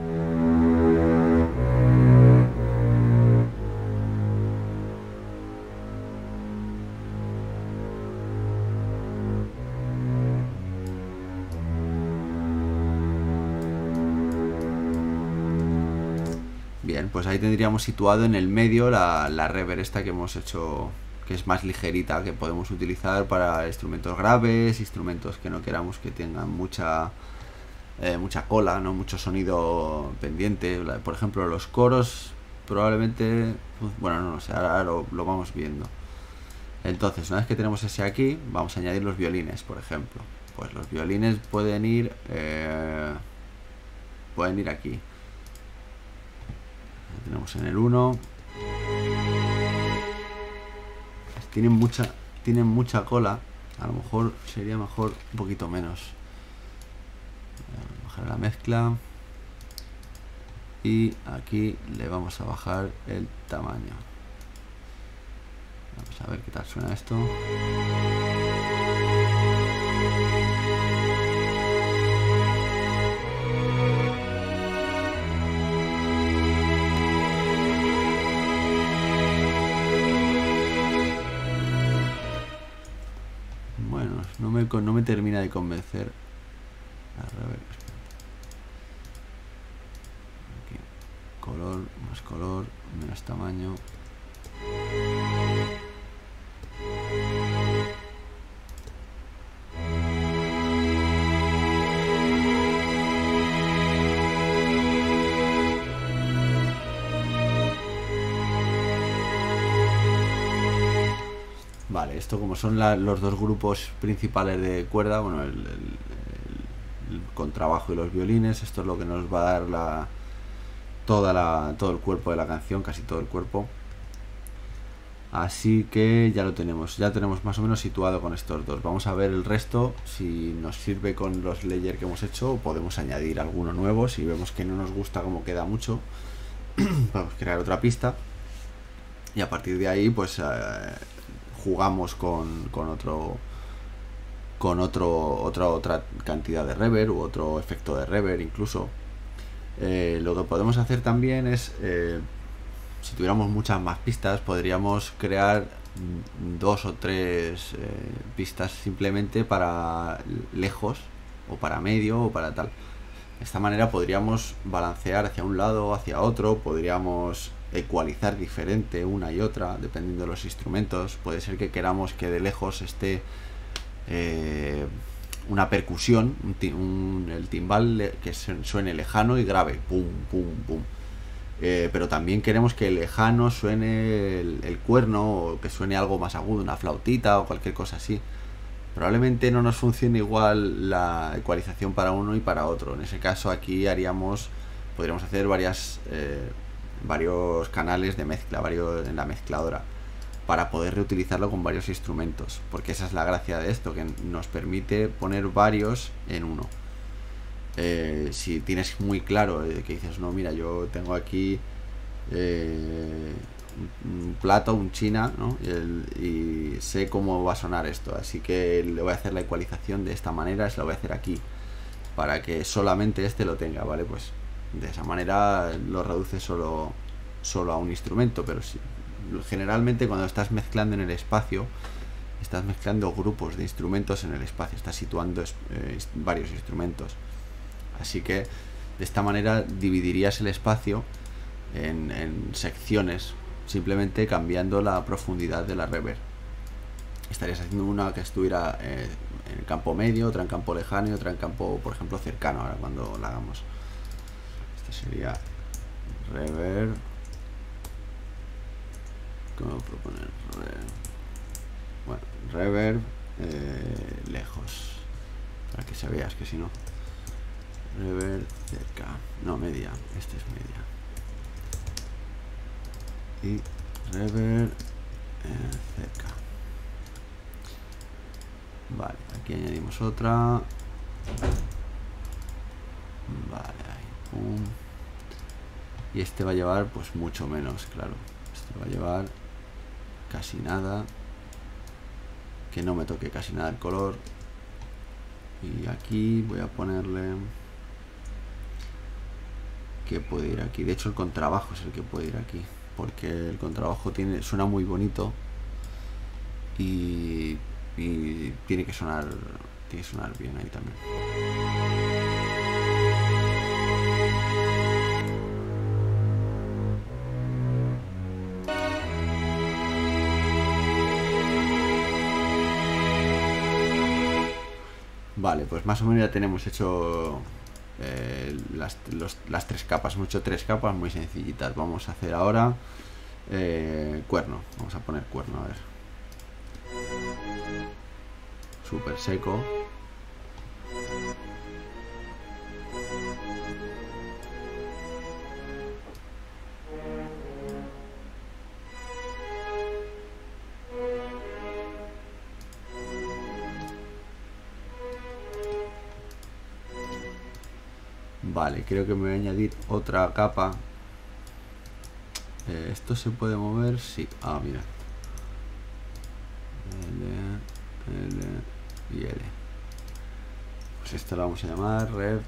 S2: Bien, pues ahí tendríamos situado en el medio la, la reverb esta que hemos hecho, que es más ligerita, que podemos utilizar para instrumentos graves, instrumentos que no queramos que tengan mucha... Eh, mucha cola, no mucho sonido pendiente. Por ejemplo, los coros probablemente, bueno, no lo sé, ahora lo, lo vamos viendo. Entonces, una vez que tenemos ese aquí, vamos a añadir los violines, por ejemplo. Pues los violines pueden ir eh, pueden ir aquí. Lo tenemos en el uno. Tienen mucha tienen mucha cola. A lo mejor sería mejor un poquito menos. Bajar la mezcla, y aquí le vamos a bajar el tamaño. Vamos a ver qué tal suena esto. Bueno, no me, no me termina de convencer. A ver, aquí, color, más color, menos tamaño. Vale, esto como son la, los dos grupos principales de cuerda, bueno, el, el, el contrabajo y los violines, esto es lo que nos va a dar la, toda la, todo el cuerpo de la canción, casi todo el cuerpo. Así que ya lo tenemos, ya tenemos más o menos situado con estos dos. Vamos a ver el resto, si nos sirve con los layers que hemos hecho, o podemos añadir alguno nuevo. Si vemos que no nos gusta cómo queda mucho, vamos a crear otra pista. Y a partir de ahí, pues eh, jugamos con, con otro con otro otra otra cantidad de reverb u otro efecto de reverb incluso. Eh, lo que podemos hacer también es, eh, si tuviéramos muchas más pistas, podríamos crear dos o tres eh, pistas simplemente para lejos, o para medio, o para tal. De esta manera podríamos balancear hacia un lado o hacia otro, podríamos ecualizar diferente una y otra, dependiendo de los instrumentos. Puede ser que queramos que de lejos esté eh, una percusión, un, un, el timbal que suene lejano y grave, pum, pum, pum. Eh, pero también queremos que lejano suene el, el cuerno, o que suene algo más agudo, una flautita o cualquier cosa así. Probablemente no nos funcione igual la ecualización para uno y para otro. En ese caso aquí haríamos, podríamos hacer varias eh, varios canales de mezcla, varios en la mezcladora, para poder reutilizarlo con varios instrumentos, porque esa es la gracia de esto, que nos permite poner varios en uno. Eh, si tienes muy claro eh, que dices, no, mira, yo tengo aquí eh, un, un plato, un china, ¿no? Y, el, y sé cómo va a sonar esto, así que le voy a hacer la ecualización de esta manera, se lo voy a hacer aquí, para que solamente este lo tenga, ¿vale? Pues de esa manera lo reduce solo, solo a un instrumento. Pero si, generalmente cuando estás mezclando en el espacio, estás mezclando grupos de instrumentos en el espacio, estás situando eh, varios instrumentos. Así que de esta manera dividirías el espacio en, en secciones, simplemente cambiando la profundidad de la reverb. Estarías haciendo una que estuviera eh, en el campo medio, otra en campo lejano y otra en campo, por ejemplo, cercano. Ahora cuando la hagamos, esta sería reverb. ¿Cómo proponer? Reverb. Bueno, reverb eh, lejos, para que se veas, que si no, reverb cerca, no, media, este es media, y reverb eh, cerca. Vale, aquí añadimos otra. Vale, ahí, pum. Y este va a llevar pues mucho menos, claro. Este va a llevar casi nada, que no me toque casi nada el color. Y aquí voy a ponerle que puede ir aquí. De hecho el contrabajo es el que puede ir aquí, porque el contrabajo tiene, suena muy bonito y, y tiene que sonar tiene que sonar bien ahí también. Vale, pues más o menos ya tenemos hecho eh, las, los, las tres capas. Hemos hecho tres capas muy sencillitas. Vamos a hacer ahora eh, cuerno. Vamos a poner cuerno, a ver. Súper seco. Vale, creo que me voy a añadir otra capa. Eh, ¿Esto se puede mover? Sí. Ah, mira. L, L y L. Pues esto lo vamos a llamar rev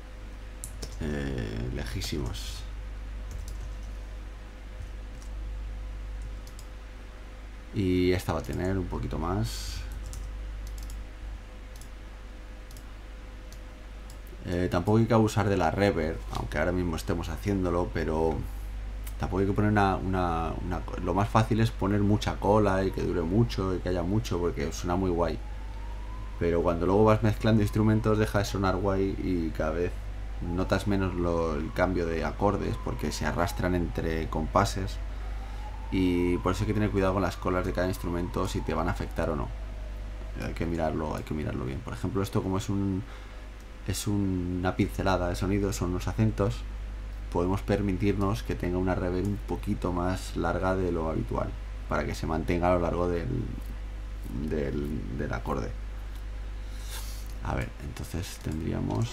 S2: eh, lejísimos. Y esta va a tener un poquito más. Eh, tampoco hay que abusar de la reverb, aunque ahora mismo estemos haciéndolo, pero tampoco hay que poner una, una, una... Lo más fácil es poner mucha cola y que dure mucho y que haya mucho, porque suena muy guay. Pero cuando luego vas mezclando instrumentos deja de sonar guay y cada vez notas menos lo, el cambio de acordes, porque se arrastran entre compases y por eso hay que tener cuidado con las colas de cada instrumento, si te van a afectar o no. Hay que mirarlo, hay que mirarlo bien. Por ejemplo, esto como es un es una pincelada de sonido, son unos acentos, podemos permitirnos que tenga una reverb un poquito más larga de lo habitual, para que se mantenga a lo largo del, del, del acorde. A ver, entonces tendríamos...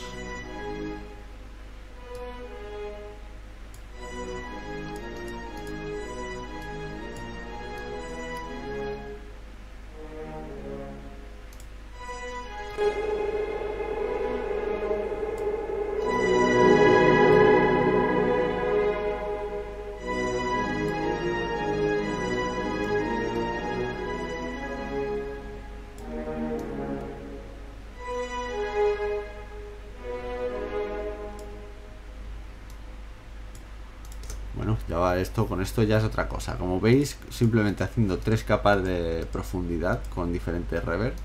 S2: Bueno, ya va esto, con esto ya es otra cosa. Como veis, simplemente haciendo tres capas de profundidad con diferentes reverb,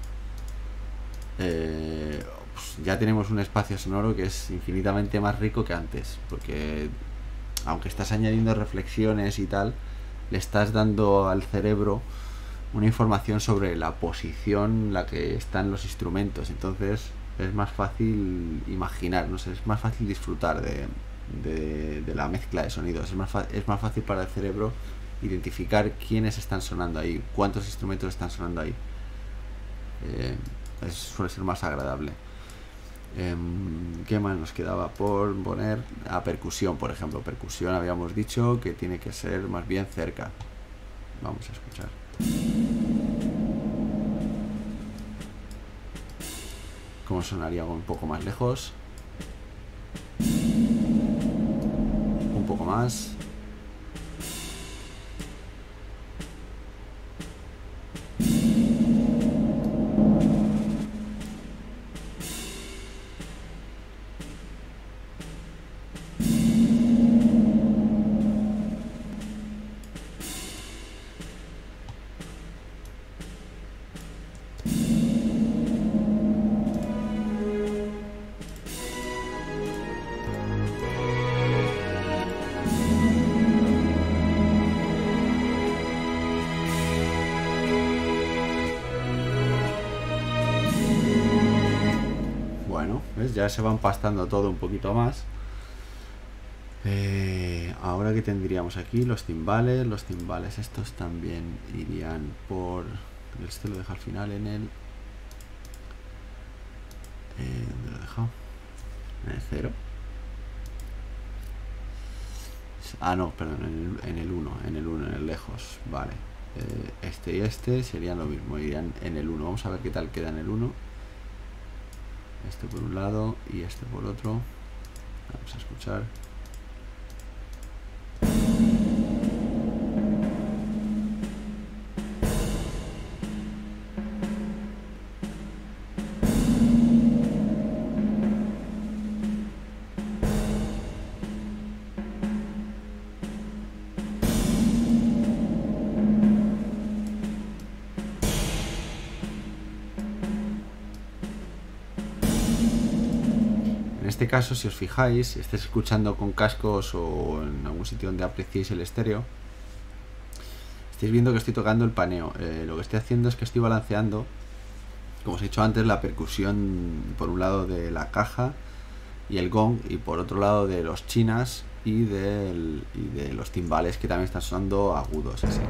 S2: eh, pues ya tenemos un espacio sonoro que es infinitamente más rico que antes, porque aunque estás añadiendo reflexiones y tal, le estás dando al cerebro una información sobre la posición en la que están los instrumentos. Entonces es más fácil imaginar, no sé, es más fácil disfrutar de, de, de la mezcla de sonidos. Es más, es más fácil para el cerebro identificar quiénes están sonando ahí, cuántos instrumentos están sonando ahí. Eh, es, suele ser más agradable. Eh, ¿Qué más nos quedaba por poner? A percusión, por ejemplo. Percusión habíamos dicho que tiene que ser más bien cerca. Vamos a escuchar. ¿Cómo sonaría un poco más lejos? Un poco más. ¿Ves? Ya se va empastando todo un poquito más. Eh, ahora que tendríamos aquí los timbales. Los timbales estos también irían por... Este lo deja al final en el... Eh, ¿Dónde lo he dejado? En el cero. Ah, no, perdón, en el uno, en el uno, en el lejos. Vale. Eh, este y este serían lo mismo, irían en el uno. Vamos a ver qué tal queda en el uno. Este por un lado y este por otro. Vamos a escuchar. En este caso, si os fijáis, si estáis escuchando con cascos o en algún sitio donde apreciéis el estéreo, estáis viendo que estoy tocando el paneo. Eh, lo que estoy haciendo es que estoy balanceando, como os he dicho antes, la percusión por un lado de la caja y el gong, y por otro lado de los chinas y, del, y de los timbales, que también están sonando agudos así.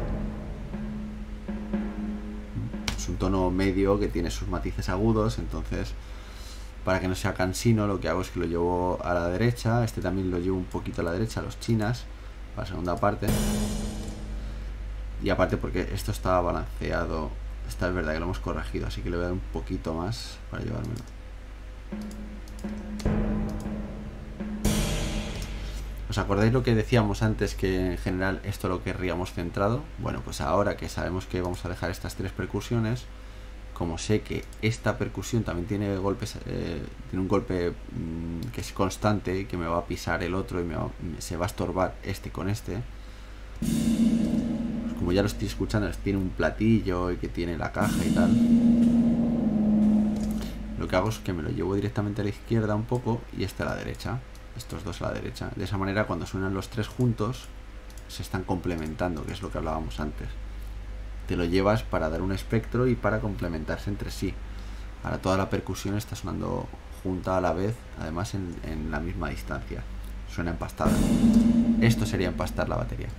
S2: Es un tono medio que tiene sus matices agudos, entonces... Para que no sea cansino, lo que hago es que lo llevo a la derecha. Este también lo llevo un poquito a la derecha, los chinas, para la segunda parte. Y aparte porque esto estaba balanceado. Esta es verdad que lo hemos corregido, así que le voy a dar un poquito más para llevármelo. ¿Os acordáis lo que decíamos antes, que en general esto lo querríamos centrado? Bueno, pues ahora que sabemos que vamos a dejar estas tres percusiones, como sé que esta percusión también tiene golpes, eh, tiene un golpe mmm, que es constante y que me va a pisar el otro y me va, se va a estorbar este con este, pues como ya lo estoy escuchando, tiene un platillo y que tiene la caja y tal, lo que hago es que me lo llevo directamente a la izquierda un poco y este a la derecha, estos dos a la derecha. De esa manera, cuando suenan los tres juntos, se están complementando, que es lo que hablábamos antes. Te lo llevas para dar un espectro y para complementarse entre sí. Ahora toda la percusión está sonando junta a la vez, además en, en la misma distancia. Suena empastada. Esto sería empastar la batería.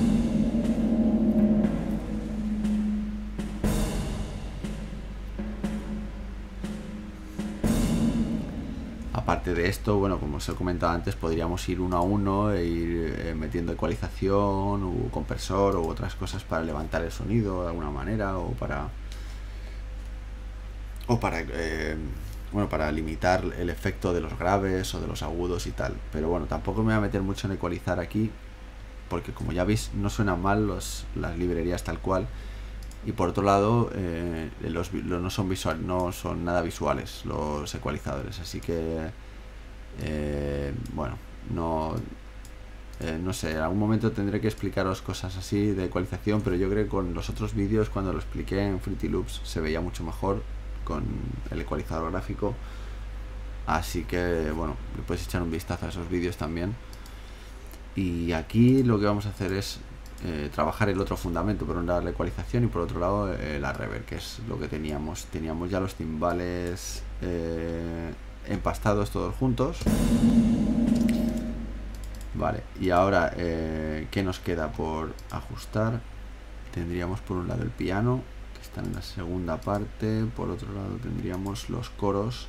S2: Aparte de esto, bueno, como os he comentado antes, podríamos ir uno a uno e ir eh, metiendo ecualización o compresor u otras cosas para levantar el sonido de alguna manera, o para o para eh, bueno, para limitar el efecto de los graves o de los agudos y tal. Pero bueno, tampoco me voy a meter mucho en ecualizar aquí, porque como ya veis no suenan mal los, las librerías tal cual. Y por otro lado, eh, los, los no son visual, no son nada visuales los ecualizadores, así que eh, bueno, no eh, no sé, en algún momento tendré que explicaros cosas así de ecualización, pero yo creo que con los otros vídeos, cuando lo expliqué en Fruity Loops, se veía mucho mejor con el ecualizador gráfico. Así que bueno, le puedes echar un vistazo a esos vídeos también. Y aquí lo que vamos a hacer es Eh, trabajar el otro fundamento, por un lado la ecualización y por otro lado eh, la reverb, que es lo que teníamos. Teníamos ya los timbales eh, empastados todos juntos. Vale, y ahora eh, ¿qué nos queda por ajustar? Tendríamos por un lado el piano, que está en la segunda parte, por otro lado tendríamos los coros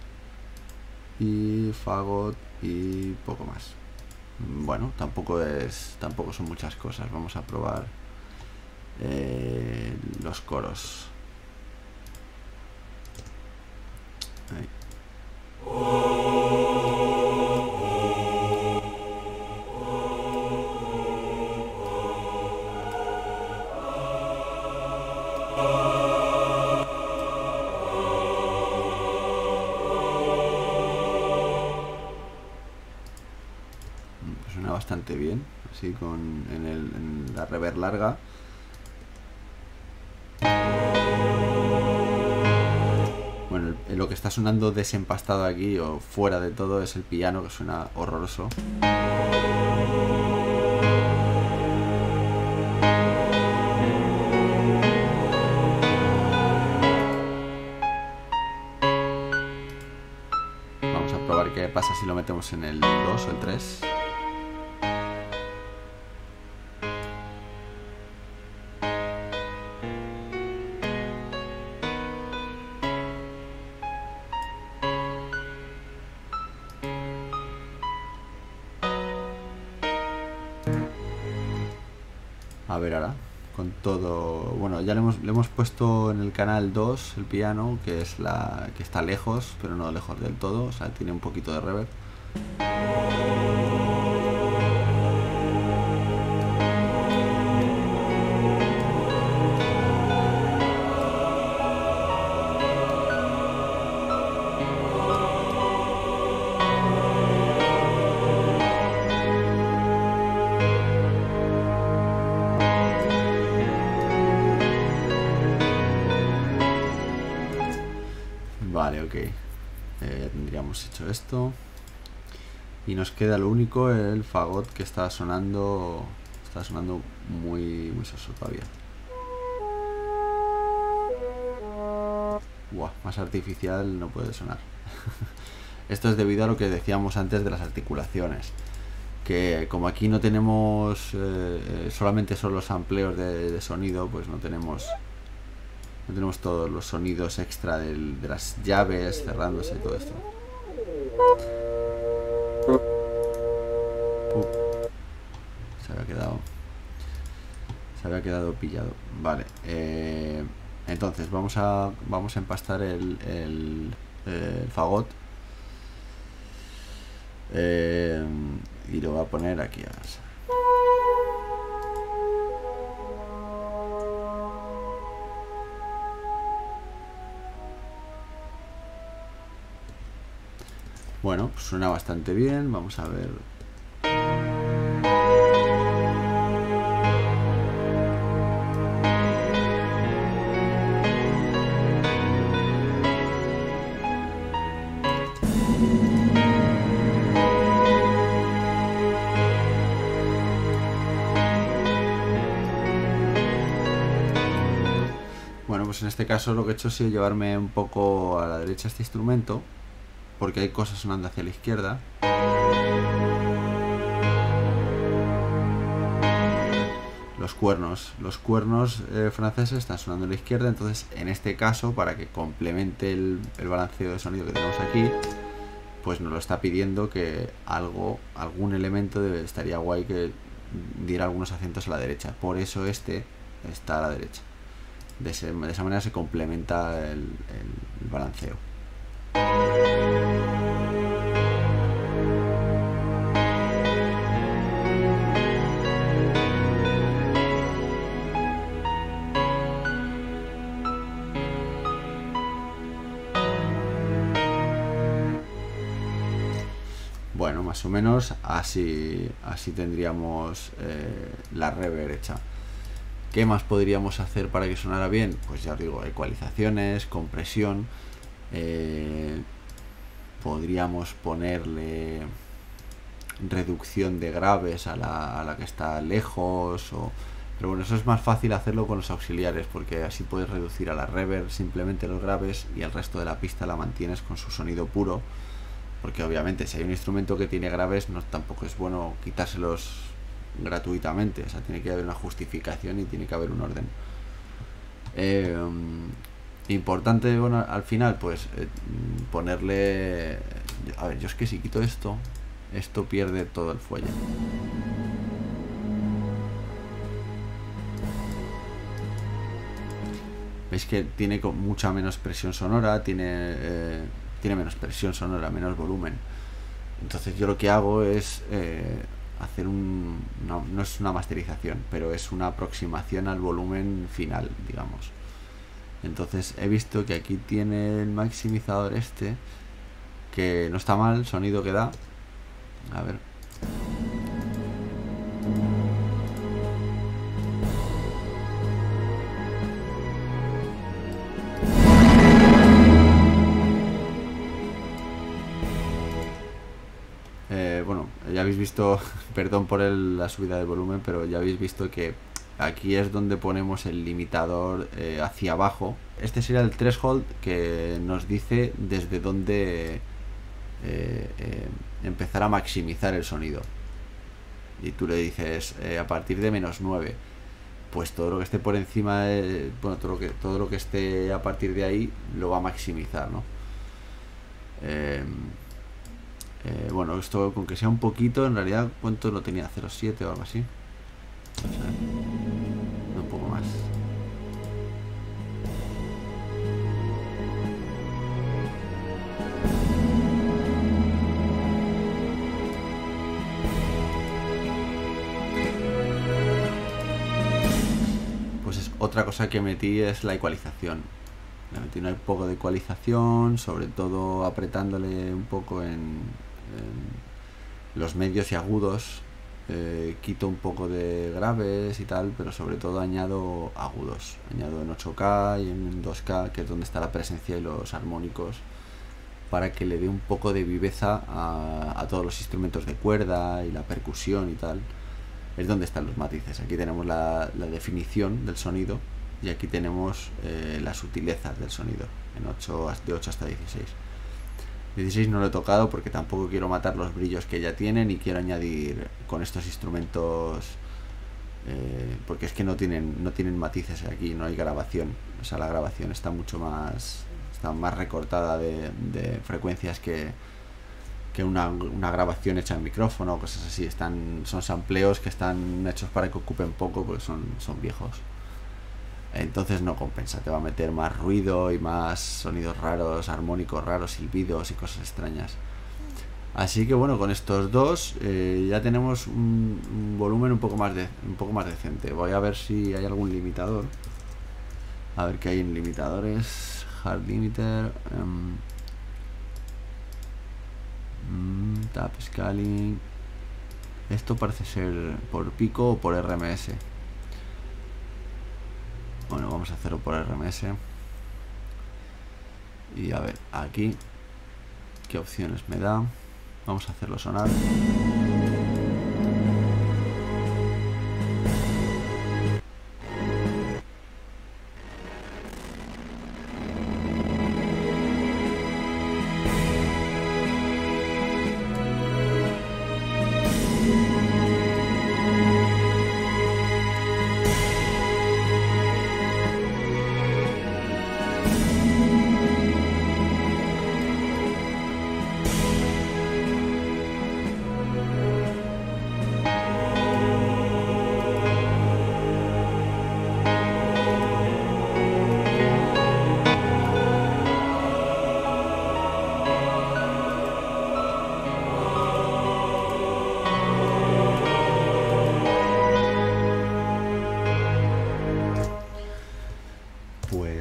S2: y fagot y poco más. Bueno, tampoco es tampoco son muchas cosas. Vamos a probar eh, los coros. Ahí. Suena bastante bien, así con en, el, en la reverb larga. Bueno, el, lo que está sonando desempastado aquí o fuera de todo es el piano, que suena horroroso. Vamos a probar qué pasa si lo metemos en el dos o el tres. A ver ahora, con todo... Bueno, ya le hemos, le hemos puesto en el canal dos el piano, que es la que está lejos, pero no lejos del todo, o sea, tiene un poquito de reverb. Vale, ok. Eh, ya tendríamos hecho esto. Y nos queda lo único, el fagot, que está sonando. Está sonando muy, muy soso todavía. Buah, más artificial no puede sonar. Esto es debido a lo que decíamos antes de las articulaciones. Que como aquí no tenemos eh, solamente son los amplios de, de sonido, pues no tenemos no tenemos todos los sonidos extra del, de las llaves cerrándose y todo esto. Uh, se había quedado se había quedado pillado. Vale, eh, entonces vamos a vamos a empastar el, el, el fagot. Eh, y lo voy a poner aquí a... Bueno, pues suena bastante bien. Vamos a ver. pues en este caso lo que he hecho ha sido llevarme un poco a la derecha este instrumento, porque hay cosas sonando hacia la izquierda. Los cuernos, los cuernos eh, franceses están sonando a la izquierda, entonces en este caso, para que complemente el, el balanceo de sonido que tenemos aquí, pues nos lo está pidiendo que algo, algún elemento debe, estaría guay que diera algunos acentos a la derecha. Por eso este está a la derecha. De, ese, de esa manera se complementa el, el, el balanceo. Bueno, más o menos así, así tendríamos eh, la reverb hecha. ¿Qué más podríamos hacer para que sonara bien? Pues ya os digo, ecualizaciones, compresión. Eh, podríamos ponerle reducción de graves a la, a la que está lejos. O, pero bueno, eso es más fácil hacerlo con los auxiliares, porque así puedes reducir a la reverb simplemente los graves y el resto de la pista la mantienes con su sonido puro. Porque obviamente si hay un instrumento que tiene graves, no, tampoco es bueno quitárselos gratuitamente. O sea, tiene que haber una justificación y tiene que haber un orden. Eh, importante, bueno, al final, pues eh, ponerle... A ver, yo es que si quito esto, esto pierde todo el fuelle. Veis que tiene mucha menos presión sonora, tiene... Eh, tiene menos presión sonora, menos volumen. Entonces yo lo que hago es eh, hacer un... No, no es una masterización, pero es una aproximación al volumen final, digamos. Entonces he visto que aquí tiene el maximizador este, que no está mal el sonido que da. A ver. Ya habéis visto, perdón por el, la subida de volumen, pero ya habéis visto que aquí es donde ponemos el limitador eh, hacia abajo. Este sería el threshold que nos dice desde dónde eh, eh, empezar a maximizar el sonido. Y tú le dices eh, a partir de menos nueve. Pues todo lo que esté por encima, de, bueno, todo lo que, todo lo que esté a partir de ahí lo va a maximizar, ¿no? Eh, Eh, bueno, esto con que sea un poquito, en realidad, ¿cuánto lo tenía? ¿cero coma siete o algo así? Vamos a ver. Un poco más. Pues es otra cosa que metí es la ecualización. Le metí un poco de ecualización, sobre todo apretándole un poco en... En los medios y agudos, eh, quito un poco de graves y tal, pero sobre todo añado agudos, añado en ocho K y en dos K, que es donde está la presencia de los armónicos, para que le dé un poco de viveza a, a todos los instrumentos de cuerda y la percusión y tal. Es donde están los matices. Aquí tenemos la, la definición del sonido y aquí tenemos eh, las sutilezas del sonido en ocho, de ocho hasta dieciséis. dieciséis no lo he tocado porque tampoco quiero matar los brillos que ya tienen y quiero añadir con estos instrumentos eh, porque es que no tienen no tienen matices aquí, no hay grabación. O sea, la grabación está mucho más está más recortada de, de frecuencias que, que una, una grabación hecha en micrófono o cosas así. Están, son sampleos que están hechos para que ocupen poco porque son, son viejos. Entonces no compensa, te va a meter más ruido y más sonidos raros, armónicos raros, silbidos y cosas extrañas. Así que bueno, con estos dos eh, ya tenemos un, un volumen un poco más de, un poco más decente. Voy a ver si hay algún limitador. A ver qué hay en limitadores. Hard limiter. Um, um, tap scaling. Esto parece ser por pico o por R M S. Bueno, vamos a hacerlo por R M S. Y a ver, aquí qué opciones me da. Vamos a hacerlo sonar.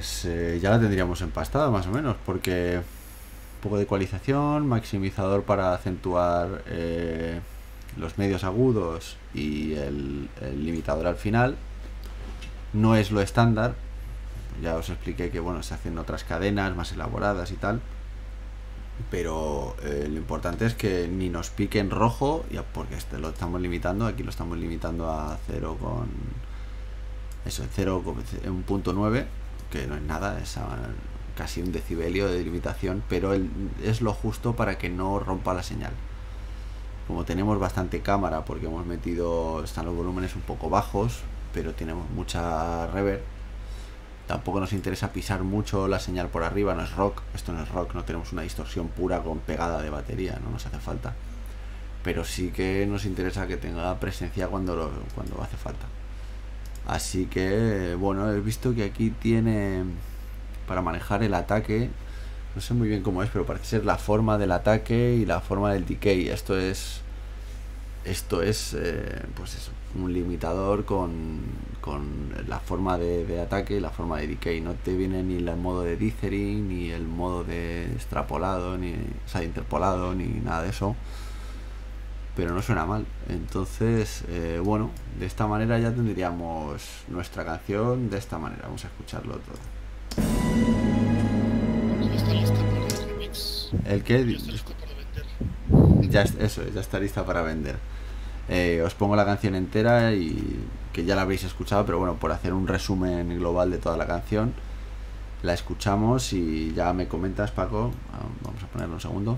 S2: pues eh, ya la tendríamos empastada más o menos, porque un poco de ecualización, maximizador para acentuar eh, los medios agudos y el, el limitador al final. No es lo estándar, ya os expliqué que bueno, se hacen otras cadenas más elaboradas y tal, pero eh, lo importante es que ni nos pique en rojo, ya porque este lo estamos limitando, aquí lo estamos limitando a cero con eso, cero punto nueve, que no es nada, es a, casi un decibelio de limitación, pero el, es lo justo para que no rompa la señal. Como tenemos bastante cámara, porque hemos metido, están los volúmenes un poco bajos, pero tenemos mucha reverb, tampoco nos interesa pisar mucho la señal por arriba, no es rock, esto no es rock, no tenemos una distorsión pura con pegada de batería, no nos hace falta, pero sí que nos interesa que tenga presencia cuando, lo, cuando hace falta. Así que bueno, he visto que aquí tiene para manejar el ataque, no sé muy bien cómo es, pero parece ser la forma del ataque y la forma del decay. Esto es esto es eh, pues eso, un limitador con, con la forma de, de ataque y la forma de decay. No te viene ni el modo de dithering, ni el modo de extrapolado, ni o sea, interpolado, ni nada de eso, pero no suena mal. Entonces eh, bueno, de esta manera ya tendríamos nuestra canción de esta manera. Vamos a escucharlo todo.
S3: Ya está lista para el remix.
S2: ¿El qué?
S3: Ya está lista para vender.
S2: Ya, eso, ya está lista para vender. Eh, os pongo la canción entera y que ya la habréis escuchado, pero bueno, por hacer un resumen global de toda la canción, la escuchamos y ya me comentas, Paco. Vamos a ponerlo un segundo.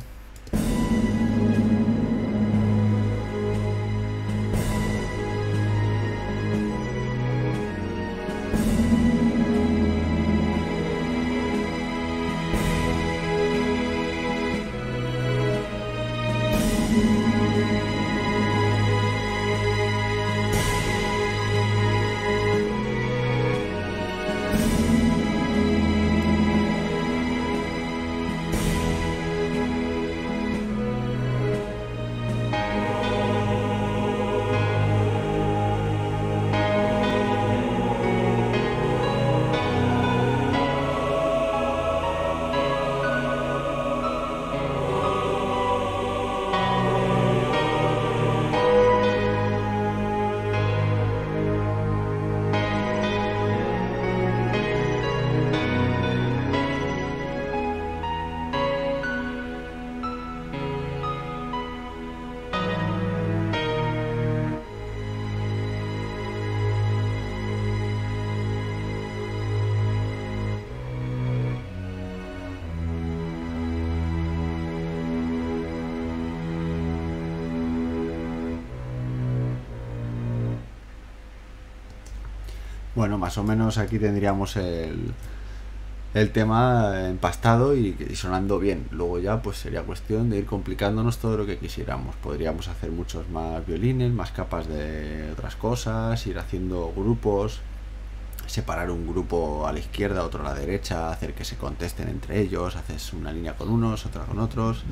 S2: Bueno, más o menos aquí tendríamos el, el tema empastado y, y sonando bien. Luego ya pues sería cuestión de ir complicándonos todo lo que quisiéramos. Podríamos hacer muchos más violines, más capas de otras cosas, ir haciendo grupos, separar un grupo a la izquierda, otro a la derecha, hacer que se contesten entre ellos, haces una línea con unos, otra con otros,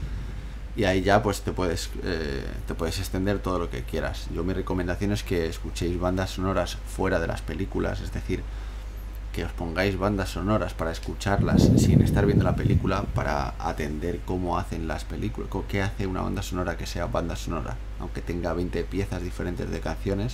S2: y ahí ya pues te puedes eh, te puedes extender todo lo que quieras. Yo mi recomendación es que escuchéis bandas sonoras fuera de las películas, es decir, que os pongáis bandas sonoras para escucharlas sin estar viendo la película, para atender cómo hacen las películas, qué hace una banda sonora que sea banda sonora, aunque tenga veinte piezas diferentes de canciones,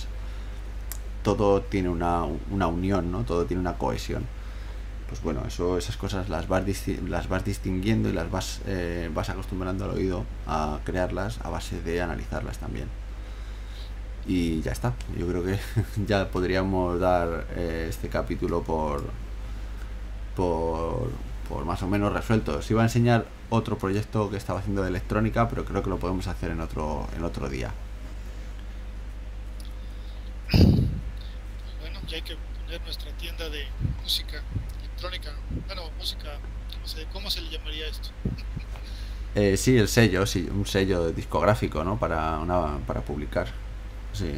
S2: todo tiene una, una unión, ¿no? Todo tiene una cohesión. Pues bueno, eso, esas cosas las vas, las vas distinguiendo y las vas, eh, vas acostumbrando al oído a crearlas a base de analizarlas también. Y ya está, yo creo que ya podríamos dar eh, este capítulo por, por, por más o menos resuelto. Os iba a enseñar otro proyecto que estaba haciendo de electrónica, pero creo que lo podemos hacer en otro, en otro día.
S3: Bueno, ya hay que poner nuestra tienda de música electrónica, bueno, música, no sé, ¿cómo se le llamaría esto?
S2: Eh, sí, el sello, sí, un sello discográfico, ¿no? Para, una, para publicar. Sí.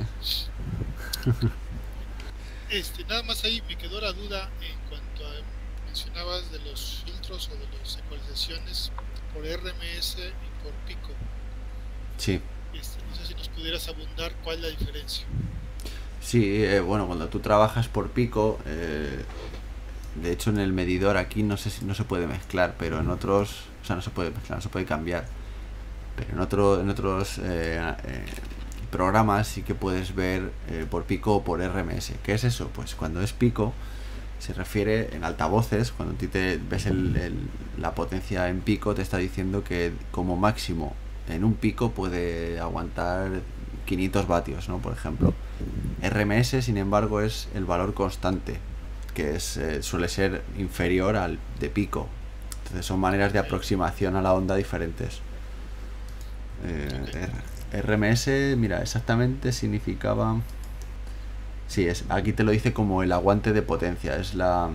S3: Este, nada más ahí me quedó la duda en cuanto a, mencionabas de los filtros o de las ecualizaciones por R M S y por pico.
S2: Sí.
S3: Este, no sé si nos pudieras abundar cuál es la diferencia.
S2: Sí, eh, bueno, cuando tú trabajas por pico, eh, de hecho en el medidor aquí no sé si no se puede mezclar, pero en otros, o sea, no se puede mezclar, no se puede cambiar, pero en otro, en otros eh, eh, programas sí que puedes ver eh, por pico o por R M S. ¿Qué es eso? Pues cuando es pico se refiere en altavoces, cuando tú te ves el, el, la potencia en pico, te está diciendo que como máximo en un pico puede aguantar quinientos vatios, ¿no? Por ejemplo. R M S, sin embargo, es el valor constante, que es eh, suele ser inferior al de pico. Entonces son maneras de aproximación a la onda diferentes. Eh, R M S, mira, exactamente significaba... Sí, es, aquí te lo dice como el aguante de potencia, es la...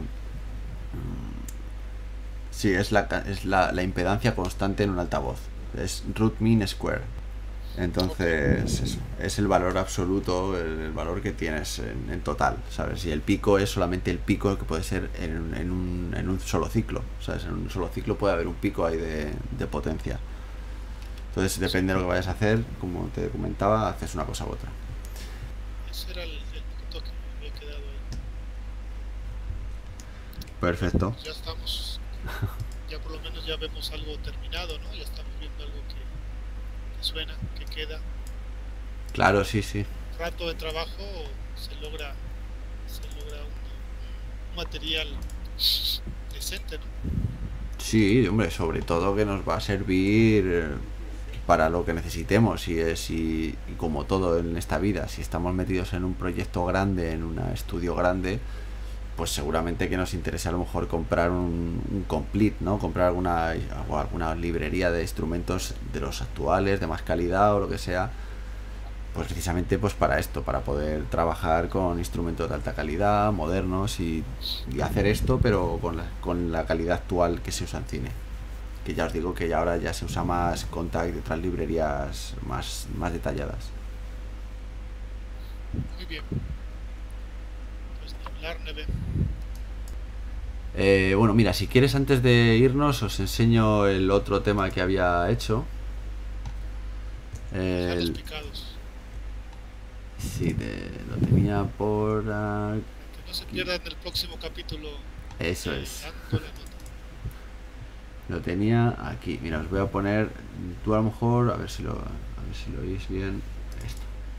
S2: Sí, es la, es la, la impedancia constante en un altavoz. Es root mean square. Entonces, eso, es el valor absoluto, el, el valor que tienes en, en total, ¿sabes? Y el pico es solamente el pico que puede ser en, en, un, en un solo ciclo, ¿sabes? En un solo ciclo puede haber un pico ahí de, de potencia. Entonces, depende de lo que vayas a hacer, como te comentaba, haces una cosa u otra.
S3: Ese era el, el punto que me había quedado ahí.
S2: Perfecto.
S3: Pues ya estamos, ya por lo menos ya vemos algo terminado, ¿no? Ya estamos viendo algo que, que suena, que queda.
S2: Claro, sí, sí.
S3: Un rato de trabajo se logra, se logra un, un material decente, ¿no?
S2: Sí, hombre, sobre todo que nos va a servir para lo que necesitemos y, es, y, y como todo en esta vida, si estamos metidos en un proyecto grande, en un estudio grande, pues seguramente que nos interesa a lo mejor comprar un, un complete, ¿no? Comprar alguna, o alguna librería de instrumentos de los actuales, de más calidad o lo que sea, pues precisamente pues para esto, para poder trabajar con instrumentos de alta calidad, modernos y, y hacer esto, pero con la, con la calidad actual que se usa en cine. Que ya os digo que ya ahora ya se usa más Kontakt y otras librerías más, más detalladas.
S3: Muy bien. Pues ni hablar, Neve.
S2: Eh, bueno, mira, si quieres antes de irnos os enseño el otro tema que había hecho.
S3: Dejar los
S2: El...
S3: picados.
S2: Sí, de... lo tenía por aquí.
S3: Que no se pierdan el próximo capítulo.
S2: Eso
S3: de
S2: es.
S3: Dando la Nota.
S2: Lo tenía aquí. Mira, os voy a poner. Tú a lo mejor, a ver si lo, a ver si lo oís bien. Esto.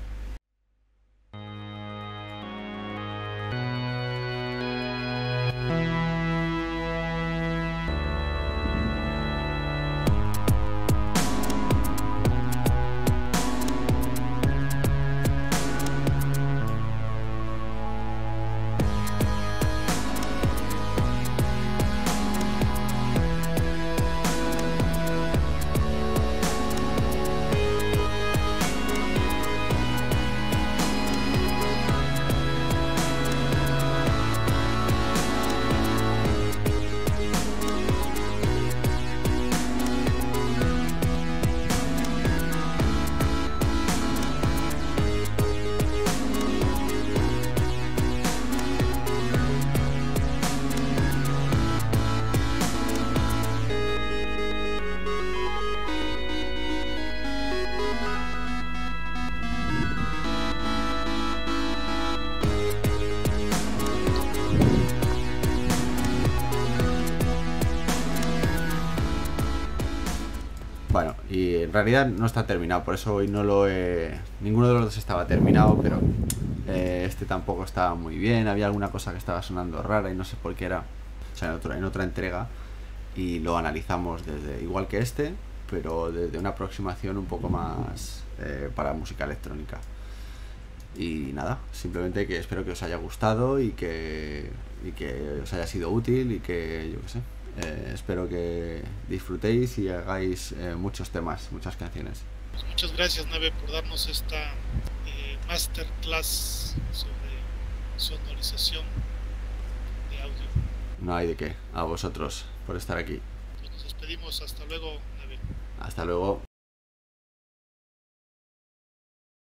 S2: Bueno, y en realidad no está terminado, por eso hoy no lo he... Ninguno de los dos estaba terminado, pero eh, este tampoco estaba muy bien. Había alguna cosa que estaba sonando rara y no sé por qué era. O sea, en, otro, en otra entrega. Y lo analizamos desde igual que este, pero desde una aproximación un poco más eh, para música electrónica. Y nada, simplemente que espero que os haya gustado y que, y que os haya sido útil y que, yo qué sé, eh, espero que disfrutéis y hagáis eh, muchos temas, muchas canciones.
S3: Pues muchas gracias, Nave, por darnos esta eh, masterclass sobre sonorización de audio.
S2: No hay de qué, a vosotros por estar aquí.
S3: Pues nos despedimos, hasta luego, Nave.
S2: Hasta luego.